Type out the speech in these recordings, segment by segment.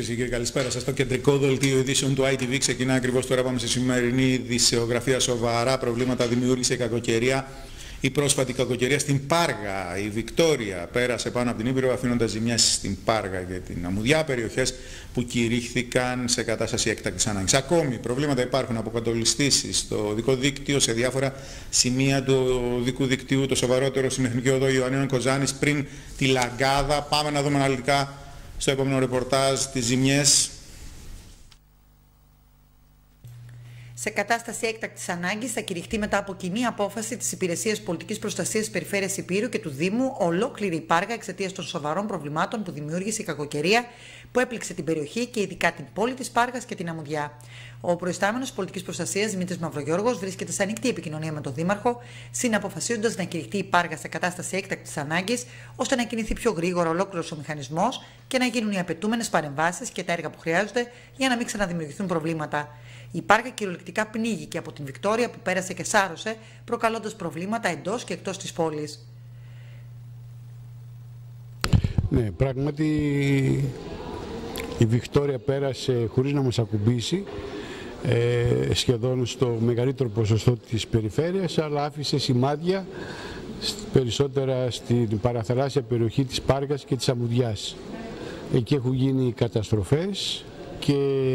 κύριε, καλησπέρα σας. Το κεντρικό δελτίο ειδήσεων του ITV ξεκινά ακριβώς τώρα. Πάμε στη σημερινή ειδησεογραφία. Σοβαρά προβλήματα δημιούργησε η κακοκαιρία. Η πρόσφατη κακοκαιρία στην Πάργα. Η Βικτόρια πέρασε πάνω από την Ήπειρο, αφήνοντας ζημιές στην Πάργα και την Αμμουδιά, περιοχές που κηρύχθηκαν σε κατάσταση έκτακτης ανάγκης. Ακόμη προβλήματα υπάρχουν από κατολιστήσεις στο δικό δίκτυο, σε διάφορα σημεία του δικού δικτύου. Το σοβαρότερο στην Εθνική Οδό Ιωαννίνων Κοζάνης πριν τη Λαγκάδα. Πάμε να δούμε αναλυτικά στο επόμενο ρεπορτάζ τις ζημιές. Σε κατάσταση έκτακτης ανάγκης θα κηρυχτεί μετά από κοινή απόφαση της Υπηρεσίας Πολιτικής Προστασίας της Περιφέρειας Ηπείρου και του Δήμου ολόκληρη η Πάργα εξαιτίας των σοβαρών προβλημάτων που δημιούργησε η κακοκαιρία που έπληξε την περιοχή και ειδικά την πόλη της Πάργας και την Αμμουδιά. Ο προϊστάμενος Πολιτικής Προστασίας Δημήτρης Μαυρογιώργος βρίσκεται σε ανοιχτή επικοινωνία με τον Δήμαρχο, συναποφασίζοντας να κηρυχτεί η Πάργα σε κατάσταση έκτακτης ανάγκης, ώστε να κινηθεί πιο γρήγορα ολόκληρος ο μηχανισμός και να γίνουν οι απαιτούμενες παρεμβάσεις και τα έργα που χρειάζονται για να μην ξαναδημιουργηθούν προβλήματα. Η Πάργα κυριολεκτικά πνίγηκε από την Βικτόρια που πέρασε και σάρωσε, προκαλώντας προβλήματα εντός και εκτός της πόλης. Ναι, πράγματι η Βικτόρια πέρασε χωρίς να μας ακουμπήσει, σχεδόν στο μεγαλύτερο ποσοστό της περιφέρειας, αλλά άφησε σημάδια περισσότερα στην παραθαλάσσια περιοχή της Πάργας και της Αμμουδιάς. Εκεί έχουν γίνει καταστροφές και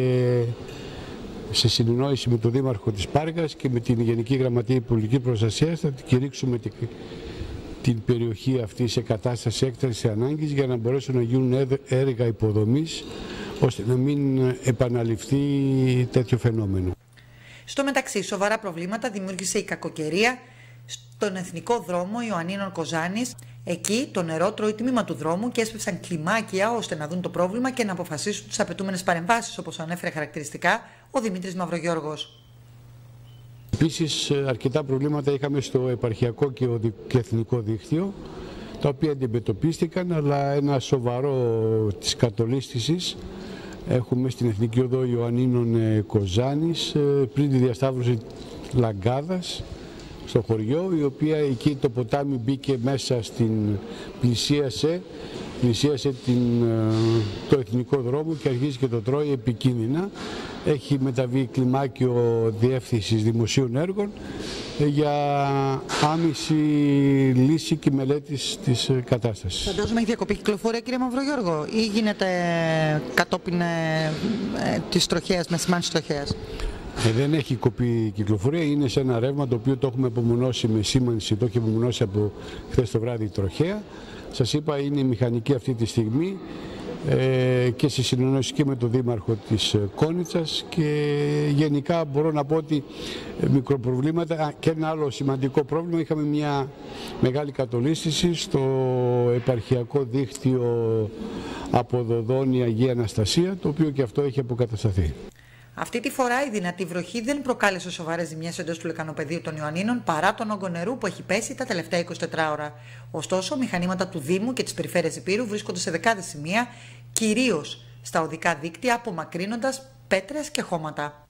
σε συνεννόηση με τον Δήμαρχο της Πάργας και με την Γενική Γραμματεία Πολιτικής Προστασίας θα κηρύξουμε την περιοχή αυτή σε κατάσταση έκτακτης ανάγκης για να μπορέσουν να γίνουν έργα υποδομής ώστε να μην επαναληφθεί τέτοιο φαινόμενο. Στο μεταξύ, σοβαρά προβλήματα δημιούργησε η κακοκαιρία στον εθνικό δρόμο Ιωαννίνων Κοζάνης. Εκεί το νερό τρώει τμήμα του δρόμου και έσπευσαν κλιμάκια ώστε να δουν το πρόβλημα και να αποφασίσουν τις απαιτούμενες παρεμβάσεις, όπως ανέφερε χαρακτηριστικά ο Δημήτρης Μαυρογιώργος. Επίσης, αρκετά προβλήματα είχαμε στο επαρχιακό και εθνικό δίκτυο, τα οποία αντιμετωπίστηκαν, αλλά ένα σοβαρό της κατολίσθησης έχουμε στην Εθνική Οδό Ιωαννίνων Κοζάνης πριν τη διασταύρωση Λαγκάδας στο χωριό, η οποία εκεί το ποτάμι μπήκε μέσα στην πλησίασε το εθνικό δρόμο και αρχίζει και το τρώει επικίνδυνα. Έχει μεταβεί κλιμάκιο Διεύθυνσης Δημοσίων Έργων για άμεση λύση και μελέτη της κατάστασης. Φαντάζομαι έχει διακοπή κυκλοφορία, κύριε Μαυρογιώργο, ή γίνεται κατόπιν της τροχέας, με σημάνσεις τροχέας? Δεν έχει κοπεί κυκλοφορία, είναι σε ένα ρεύμα το οποίο το έχουμε απομονώσει με σήμανση, το έχει απομονώσει από χθες το βράδυ η τροχέα. Σας είπα, είναι μηχανική αυτή τη στιγμή και σε συνεννόηση και με τον Δήμαρχο της Κόνιτσας και γενικά μπορώ να πω ότι μικροπροβλήματα και ένα άλλο σημαντικό πρόβλημα, είχαμε μια μεγάλη κατολίσθηση στο επαρχιακό δίκτυο από Δοδόνη Αγία Αναστασία, το οποίο και αυτό έχει αποκατασταθεί. Αυτή τη φορά η δυνατή βροχή δεν προκάλεσε σοβαρές ζημιές εντός του λεκανοπεδίου των Ιωαννίνων παρά τον όγκο νερού που έχει πέσει τα τελευταία 24 ώρα. Ωστόσο, μηχανήματα του Δήμου και της Περιφέρειας Ηπείρου βρίσκονται σε δεκάδες σημεία, κυρίως στα οδικά δίκτυα, απομακρύνοντας πέτρες και χώματα.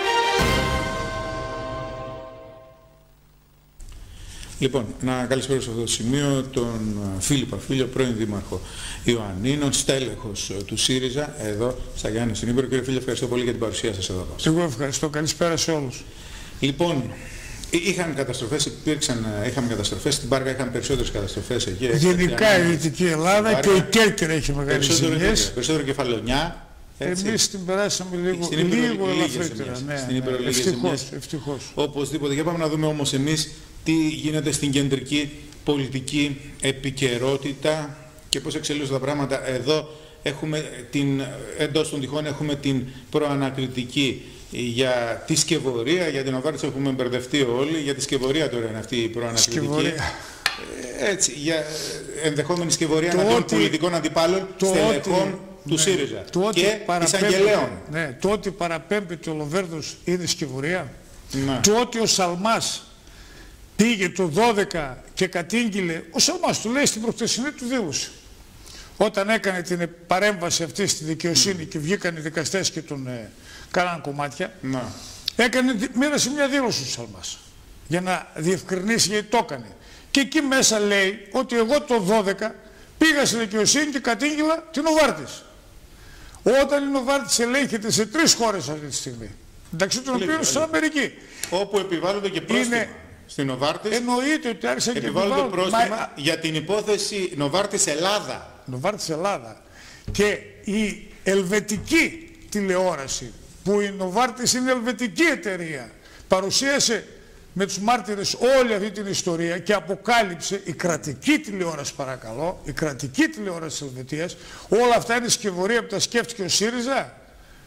Λοιπόν, να καλησπέρω σε αυτό το σημείο τον Φίλιππο Αφίλιο, πρώην Δήμαρχο Ιωαννίνων, στέλεχος του ΣΥΡΙΖΑ, εδώ στα Γιάννη στην Ήπειρο. Κύριε Φίλιππο, ευχαριστώ πολύ για την παρουσία σας εδώ. Εγώ ευχαριστώ. Καλησπέρα σε όλους. Λοιπόν, είχαν καταστροφές, είχαμε καταστροφές, στην Πάργα είχαν περισσότερες καταστροφές εκεί. Γενικά η Δυτική Ελλάδα και η Κέρκυρα έχει μεγάλες ζημιές. Περισσότερο κεφαλαιονιά. Εμείς την περάσαμε λίγο ελαφρύτερα. Στην Ήπειρο λίγες ζημιές. Ευτυχώς. Οπωσδήποτε. Για πάμε να δούμε όμως εμείς τι γίνεται στην κεντρική πολιτική επικαιρότητα και πώς εξελίσσονται τα πράγματα. Εδώ έχουμε εντός των τυχών έχουμε την προανακριτική για τη σκευωρία, για την οβάρτιση έχουμε μπερδευτεί όλοι, για τη σκευωρία τώρα είναι αυτή η προανακριτική. Έτσι, για ενδεχόμενη σκευωρία των πολιτικών αντιπάλων, στελεχών του ΣΥΡΙΖΑ και εισαγγελέων. Ναι, το ότι παραπέμπεται ο Λοβέρδος είναι σκευωρία. Το ότι ο Σαλμάς πήγε το 12 και κατήγγειλε, ο Σαλμάς του λέει στην προχτεσινή του δήλωση, όταν έκανε την παρέμβαση αυτή στη δικαιοσύνη και βγήκαν οι δικαστές και τον κάναν κομμάτια, μοίρασε μια δήλωση του Σαλμάς για να διευκρινίσει γιατί το έκανε. Και εκεί μέσα λέει ότι εγώ το 12 πήγα στη δικαιοσύνη και κατήγγειλα την Οβάρτης. Όταν η Νοβάρτις ελέγχεται σε 3 χώρες αυτή τη στιγμή, μεταξύ των οποίων στην Αμερική. Όπου επιβάλλονται και πρόστιμα. Στην Νοβάρτις εννοείται ότι άρχισαν και επιβάλλονται πρόστιμα για την υπόθεση Νοβάρτις Ελλάδα. Νοβάρτις Ελλάδα. Και η ελβετική τηλεόραση, που η Νοβάρτις είναι ελβετική εταιρεία, παρουσίασε με τους μάρτυρες όλη αυτή την ιστορία και αποκάλυψε, η κρατική τηλεόραση παρακαλώ, η κρατική τηλεόραση της Ελβετίας, όλα αυτά είναι σκευωρία που τα σκέφτηκε ο ΣΥΡΙΖΑ.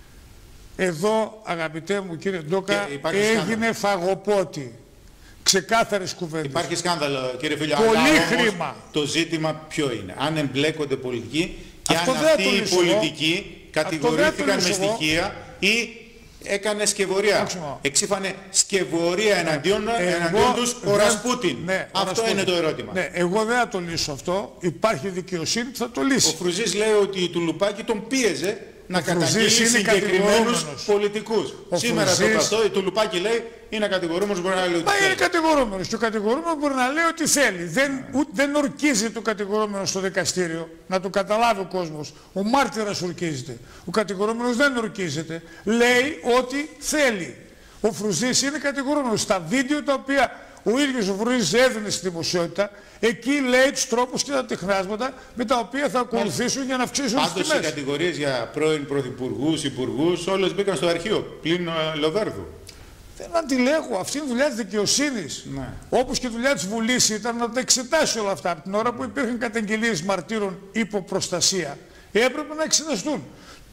Εδώ, αγαπητέ μου κύριε Ντόκα, έγινε φαγοπότη. Ξεκάθαρες κουβέντες. Υπάρχει σκάνδαλο, κύριε Φίλιο. Πολύ χρήμα. Το ζήτημα ποιο είναι? Αν εμπλέκονται πολιτικοί και αν αυτοί οι πολιτικοί κατηγορήθηκαν με στοιχεία ή έκανε σκευωρία. Εξήφανε σκευωρία εναντίον τους ο Ρασπούτιν. Ναι, αυτό είναι το ερώτημα. Ναι, εγώ δεν θα το λύσω αυτό. Υπάρχει δικαιοσύνη που θα το λύσει. Ο Φρουζής λέει ότι η Τουλουπάκη τον πίεζε να καταγγείλει συγκεκριμένους πολιτικούς. Σήμερα το αυτό, η Τουλουπάκη λέει είναι κατηγορούμενος, μπορεί να λέει ότι θέλει. Είναι κατηγορούμενος και ο κατηγορούμενος μπορεί να λέει ότι θέλει. Δεν ορκίζει το κατηγορούμενο στο δικαστήριο, να το καταλάβει ο κόσμος. Ο μάρτυρας ορκίζεται. Ο κατηγορούμενος δεν ορκίζεται. Λέει ότι θέλει. Ο Φρουζής είναι κατηγορούμενος. Στα βίντεο τα οποία ο ίδιος ο Φρουζής έδινε στη δημοσιότητα, εκεί λέει τους τρόπους και τα τεχνάσματα με τα οποία θα ακολουθήσουν για να αυξήσουν τις τιμές. Πάντως οι κατηγορίες για πρώην πρωθυπουργούς, υπουργούς, όλες μπήκαν στο αρχείο, πλην Λοβέρδου. Δεν αντιλέγω. Αυτή είναι δουλειά της δικαιοσύνης. Ναι. Όπως και δουλειά της Βουλής ήταν να τα εξετάσει όλα αυτά. Από την ώρα που υπήρχαν καταγγελίες μαρτύρων υποπροστασία, έπρεπε να εξεταστούν.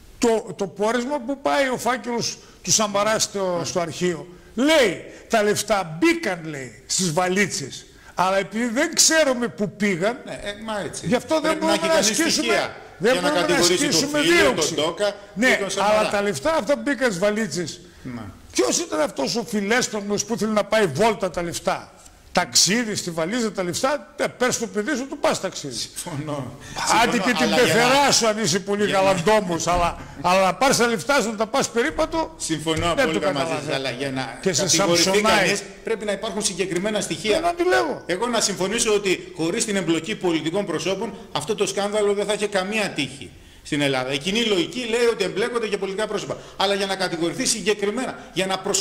Το πόρισμα που πάει ο φάκελος του Σαμαρά στο αρχείο, λέει, τα λεφτά μπήκαν, λέει, στις βαλίτσες. Αλλά επειδή δεν ξέρουμε που πήγαν, μα έτσι. Γι' αυτό δεν μπορούμε να ασκήσουμε, δεν μπορούμε να ασκήσουμε δίωξη. Ναι, αλλά τα λεφτά αυτά που μπήκαν στις βαλίτσες, ποιος ήταν αυτός ο φιλέστρονος που ήθελε να πάει βόλτα τα λεφτά? Ταξίδι στη βαλίζα τα λεφτά, πες το παιδί σου, του πας ταξίδι. Συμφωνώ. Άντε και την πεθερά σου αν είσαι πολύ γαλαντόμος, αλλά να πάρεις τα λεφτά σου να τα πας περίπατο. Συμφωνώ απόλυτα μαζί σας, αλλά για να κατηγορηθεί κανείς πρέπει να υπάρχουν συγκεκριμένα στοιχεία. Δεν αντιλέγω. Εγώ να συμφωνήσω ότι χωρίς την εμπλοκή πολιτικών προσώπων αυτό το σκάνδαλο δεν θα είχε καμία τύχη στην Ελλάδα. Η κοινή λογική λέει ότι εμπλέκονται και πολιτικά πρόσωπα. Αλλά για να κατηγορηθεί συγκεκριμένα, για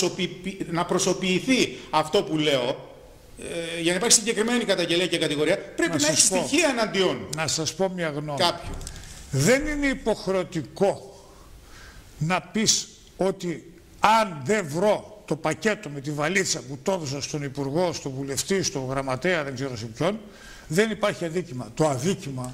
να προσωποιηθεί αυτό που λέω, για να υπάρχει συγκεκριμένη καταγγελία και κατηγορία, πρέπει να έχει στοιχεία εναντίον. Να σας πω μια γνώμη. Κάποιου. Δεν είναι υποχρεωτικό να πεις ότι αν δεν βρω το πακέτο με τη βαλίτσα που το έδωσα στον Υπουργό, στον Βουλευτή, στον Γραμματέα, δεν ξέρω σε ποιον, δεν υπάρχει αδίκημα. Το αδίκημα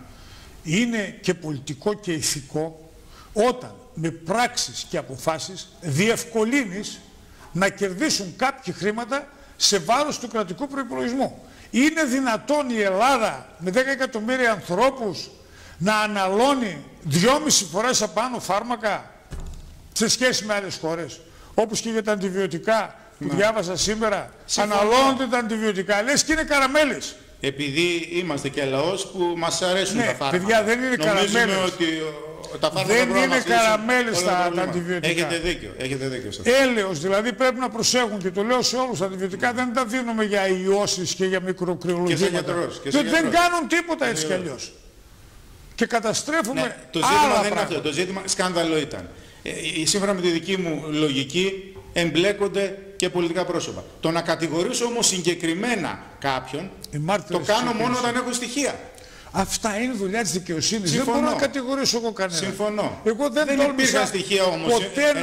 είναι και πολιτικό και ηθικό όταν με πράξεις και αποφάσεις διευκολύνεις να κερδίσουν κάποιοι χρήματα σε βάρος του κρατικού προϋπολογισμού. Είναι δυνατόν η Ελλάδα με 10 εκατομμύρια ανθρώπους να αναλώνει 2,5 φορές απάνω φάρμακα σε σχέση με άλλες χώρες? Όπως και για τα αντιβιωτικά που διάβασα σήμερα, αναλώνονται τα αντιβιωτικά, λες και είναι καραμέλες. Επειδή είμαστε και λαός που μας αρέσουν τα φάρμακα. Παιδιά, δεν είναι καραμέλες. Ότι τα φάρμακα δεν είναι καραμέλες τα αντιβιωτικά. Έχετε δίκιο. Έλεος, δηλαδή πρέπει να προσέχουν, και το λέω σε όλους, τα αντιβιωτικά δεν τα δίνουμε για ιώσεις και για μικροκρυολογήματα. Δεν κάνουν τίποτα έτσι κι αλλιώς. Και καταστρέφουμε το ζήτημα άλλα δεν είναι αυτό. Το ζήτημα σκάνδαλο ήταν. Σύμφωνα με τη δική μου λογική εμπλέκονται και πολιτικά πρόσωπα. Το να κατηγορήσω όμως συγκεκριμένα κάποιον, το κάνω μόνο όταν έχω στοιχεία. Αυτά είναι δουλειά της δικαιοσύνης. Δεν μπορώ να κατηγορήσω εγώ κανένα. Συμφωνώ. Εγώ δεν υπήρχαν στοιχεία όμως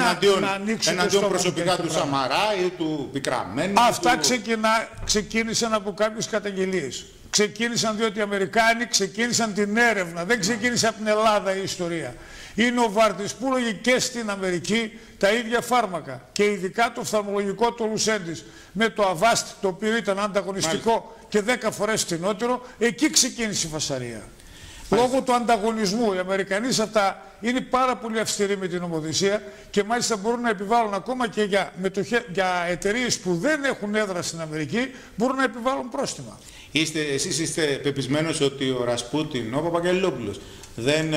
εναντίον προσωπικά του Σαμαρά ή του Πικραμένου. Αυτά ξεκίνησαν από κάποιες καταγγελίες. Ξεκίνησαν διότι οι Αμερικάνοι ξεκίνησαν την έρευνα. Δεν ξεκίνησε από την Ελλάδα η ιστορία. Είναι ο Βάρτης που έλεγε και στην Αμερική τα ίδια φάρμακα και ειδικά το οφθαλμολογικό του Λουσέντης με το Αβάστ, το οποίο ήταν ανταγωνιστικό και 10 φορές φτηνότερο. Εκεί ξεκίνησε η φασαρία. Λόγω του ανταγωνισμού. Οι Αμερικανοί σε αυτά είναι πάρα πολύ αυστηροί με την νομοθεσία και μάλιστα μπορούν να επιβάλλουν ακόμα και για εταιρείες που δεν έχουν έδρα στην Αμερική, μπορούν να επιβάλλουν πρόστιμα. Εσείς είστε πεπισμένος ότι ο Ρασπούτιν, ο Παπαγγελόπουλος, δεν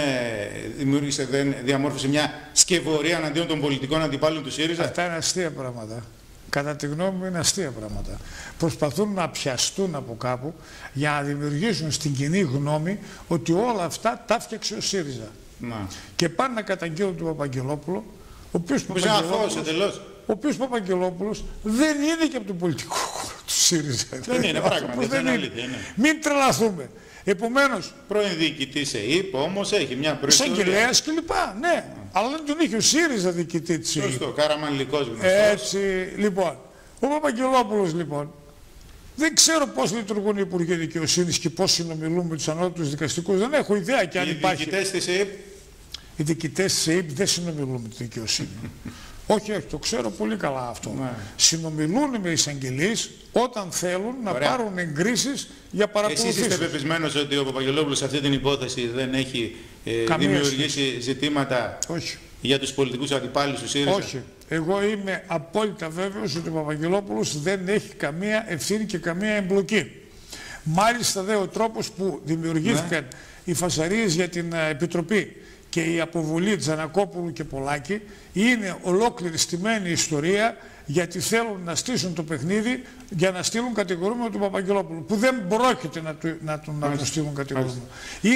διαμόρφωσε μια σκευωρία εναντίον των πολιτικών αντιπάλων του ΣΥΡΙΖΑ? Αυτά είναι αστεία πράγματα. Κατά τη γνώμη μου είναι αστεία πράγματα. Προσπαθούν να πιαστούν από κάπου για να δημιουργήσουν στην κοινή γνώμη ότι όλα αυτά τα έφτιαξε ο ΣΥΡΙΖΑ. και πάνε να καταγγείλουν τον Παπαγγελόπουλο, ο οποίος Παπαγγελόπουλος δεν είναι και από το πολιτικό χώρο του ΣΥΡΙΖΑ. Δεν είναι πράγματι, δεν είναι αλήθεια. Μην τρελαθούμε. Επομένως, πρώην διοικητής ΕΥΠ, όμως έχει μια προϊστορία. Εισαγγελέας κλπ. Ναι, αλλά δεν τον είχε ο ΣΥΡΙΖΑ διοικητή της ΕΥΠ. Σωστό, καραμανλικός γνωστός. Έτσι, λοιπόν. Ο Παπαγγελόπουλος, λοιπόν, δεν ξέρω πώς λειτουργούν οι Υπουργοί Δικαιοσύνης και πώς συνομιλούν με τους ανώτατους δικαστικούς. Δεν έχω ιδέα και αν υπάρχει. Οι διοικητές της ΕΥΠ. Οι διοικητές της ΕΥΠ δεν συνομιλούν με τη δικαιοσύνη. Όχι, το ξέρω πολύ καλά αυτό. Συνομιλούν με εισαγγελείς όταν θέλουν να πάρουν εγκρίσεις για παραπληρωθήσεις. Εσείς είστε πεπισμένος ότι ο Παπαγγελόπουλος σε αυτή την υπόθεση δεν έχει δημιουργήσει ζητήματα για τους πολιτικούς αντιπάλους του ΣΥΡΙΖΑ? Όχι. Εγώ είμαι απόλυτα βέβαιος ότι ο Παπαγγελόπουλος δεν έχει καμία ευθύνη και καμία εμπλοκή. Μάλιστα δε ο τρόπος που δημιουργήθηκαν οι φασαρίες για την Επιτροπή και η αποβολή Τζανακόπουλου και Πολάκη είναι ολόκληρη στημένη ιστορία, γιατί θέλουν να στήσουν το παιχνίδι για να στείλουν κατηγορούμενο του Παπαγγελόπουλου, που δεν πρόκειται να τον στείλουν κατηγορούμενο.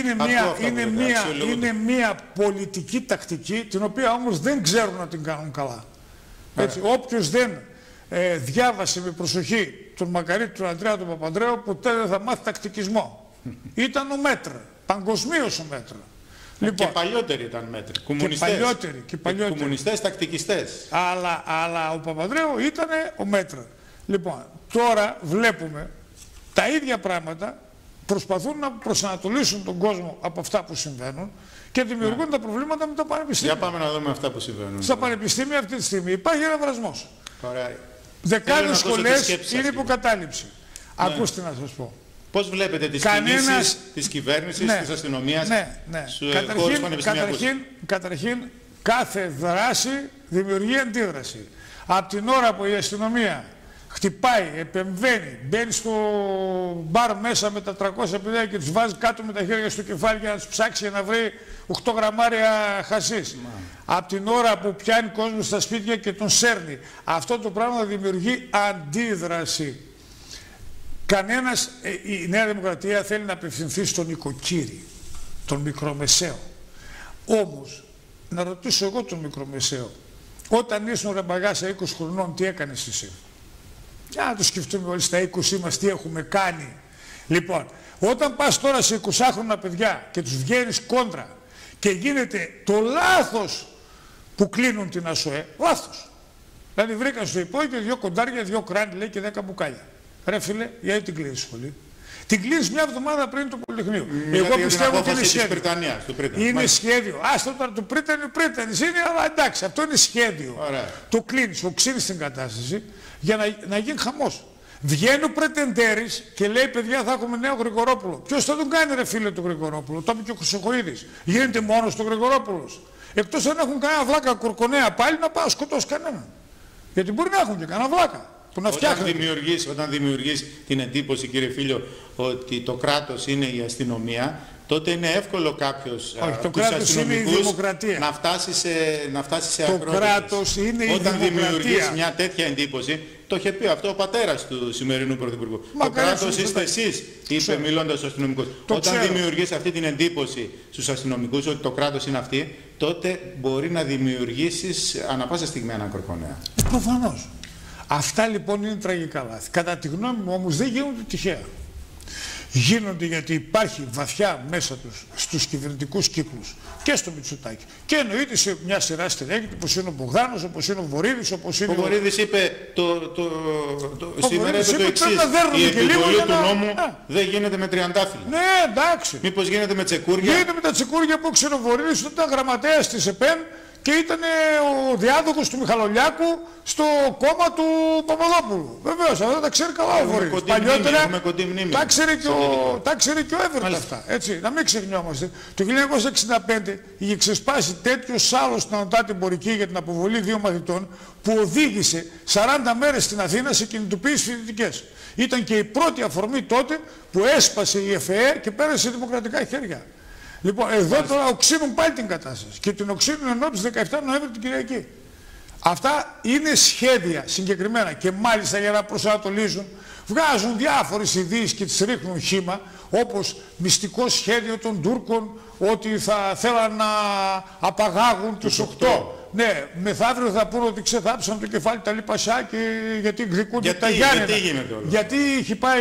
Είναι μια πολιτική τακτική, την οποία όμως δεν ξέρουν να την κάνουν καλά. Έτσι, όποιος δεν διάβασε με προσοχή τον Μακαρίτη, τον Αντρέα, τον Παπανδρέου, ποτέ δεν θα μάθει τακτικισμό. Ήταν ο Μέτρα, παγκοσμίως ο Μέτρα. Λοιπόν, και παλιότεροι ήταν μέτροι. Κομμουνιστές, τακτικιστές. Αλλά ο Παπανδρέου ήταν ο Μέτρα. Λοιπόν, τώρα βλέπουμε τα ίδια πράγματα, προσπαθούν να προσανατολίσουν τον κόσμο από αυτά που συμβαίνουν και δημιουργούν τα προβλήματα με τα πανεπιστήμια. Για πάμε να δούμε αυτά που συμβαίνουν. Στα πανεπιστήμια αυτή τη στιγμή υπάρχει ένα βρασμός. Δεκάδες σχολές είναι υποκατάληψη. Ακούστε να σας πω. Πώς βλέπετε τις κινήσεις της κυβέρνησης, της αστυνομίας, στους χώρους πανεπιστημιακούς? Καταρχήν, κάθε δράση δημιουργεί αντίδραση. Από την ώρα που η αστυνομία χτυπάει, επεμβαίνει, μπαίνει στο μπαρ μέσα με τα 300 παιδιά και τους βάζει κάτω με τα χέρια στο κεφάλι για να τους ψάξει για να βρει 8 γραμμάρια χασίς. Από την ώρα που πιάνει κόσμο στα σπίτια και τον σέρνει, αυτό το πράγμα δημιουργεί αντίδραση. Η Νέα Δημοκρατία θέλει να απευθυνθεί στον οικοκύρη, τον μικρομεσαίο. Όμως, να ρωτήσω εγώ τον μικρομεσαίο, όταν ήσουν ρεμπαγάσα 20 χρονών, τι έκανες εσύ? Για να το σκεφτούμε όλοι στα 20 μας τι έχουμε κάνει. Λοιπόν, όταν πας τώρα σε 20χρονα παιδιά και τους βγαίνεις κόντρα και γίνεται το λάθος που κλείνουν την ΑΣΟΕ, λάθος. Δηλαδή βρήκαν στο υπόγειο 2 κοντάρια, 2 κράνη, λέει, και 10 μπουκάλια. Ρε φίλε, γιατί την κλείνεις σχολή? Την κλείνεις μια εβδομάδα πριν το Πολυτεχνείο. Εγώ πιστεύω ότι είναι σχέδιο. Είναι σχέδιο. Άστο τώρα, το πρίτανης είναι, αλλά εντάξει, αυτό είναι σχέδιο. Ωραία. Το κλείνεις, οξύνεις την κατάσταση για να γίνει χαμός. Βγαίνει ο Πρετεντέρης και λέει, παιδιά, θα έχουμε νέο Γρηγορόπουλο. Ποιος θα τον κάνει, ρε φίλε, τον Γρηγορόπουλο? Το είπε και ο Χρυσοχοΐδης. Γίνεται μόνος τον Γρηγορόπουλος. Εκτός αν έχουν κανένα βλάκα κορκονέα πάλι να πάει να σκοτώσει κανέναν. Γιατί μπορεί να έχουν και κανένα βλάκα. Όταν δημιουργείς την εντύπωση, κύριε Φίλιο, ότι το κράτος είναι η αστυνομία, τότε είναι εύκολο κάποιος το κράτος είναι η δημοκρατία. να φτάσει σε ακρότητα. Το κράτος είναι η δημοκρατία. Όταν δημιουργείς μια τέτοια εντύπωση, το είχε πει αυτό ο πατέρας του σημερινού Πρωθυπουργού. Το κράτος είστε εσείς, είπε μιλώντας στους αστυνομικούς. Όταν δημιουργείς αυτή την εντύπωση στους αστυνομικούς ότι το κράτος είναι αυτή, τότε μπορεί να δημιουργήσεις ανά πάσα στιγμή έναν κορκονέα. Προφανώς. Αυτά λοιπόν είναι τραγικά λάθη. Κατά τη γνώμη μου όμως δεν γίνονται τυχαία. Γίνονται γιατί υπάρχει βαθιά μέσα τους στους κυβερνητικούς κύκλους και στο Μητσοτάκη. Και εννοείται σε μια σειρά στελέχη όπως είναι ο Μπογδάνος, όπως είναι ο Βορίδης, όπως είναι ο Βορίδης είπε σήμερα είπε το εξής: η επιβολή του νόμου δεν γίνεται με τριαντάφυλλα. Ναι, εντάξει. Μήπως γίνεται με τσεκούρια? Γίνεται με τα τσεκούρια που ξέρει ο Βορίδης όταν ήταν γραμματέας της ΕΠΕΝ και ήταν ο διάδοχος του Μιχαλολιάκου στο κόμμα του Παπαδόπουλου. Βεβαίως, αυτά τα ξέρει καλά ο Βορίδης. Παλιότερα τα ξέρει και ο Εύερτ αυτά. Έτσι, να μην ξεχνιόμαστε. Το 1965 είχε ξεσπάσει τέτοιος άλλος στην Ανωτάτη Εμπορική για την αποβολή 2 μαθητών που οδήγησε 40 μέρες στην Αθήνα σε κινητοποίησεις φοιτητικές. Ήταν και η πρώτη αφορμή τότε που έσπασε η ΕΦΕ και πέρασε σε δημοκρατικά χέρια. Λοιπόν, εδώ τώρα οξύνουν πάλι την κατάσταση και την οξύνουν ενώ τις 17 Νοέμβρη την Κυριακή. Αυτά είναι σχέδια συγκεκριμένα και μάλιστα για να προσανατολίζουν βγάζουν διάφορες ειδήσεις και τις ρίχνουν χύμα όπως μυστικό σχέδιο των Τούρκων ότι θα θέλαν να απαγάγουν τους 8. Ναι, μεθαύριο θα πούνε ότι ξεθάψαν το κεφάλι τα Πασά και γιατί εκδικούνται τα Γιάννενα. Γιατί γίνεται όλο? Γιατί έχει πάει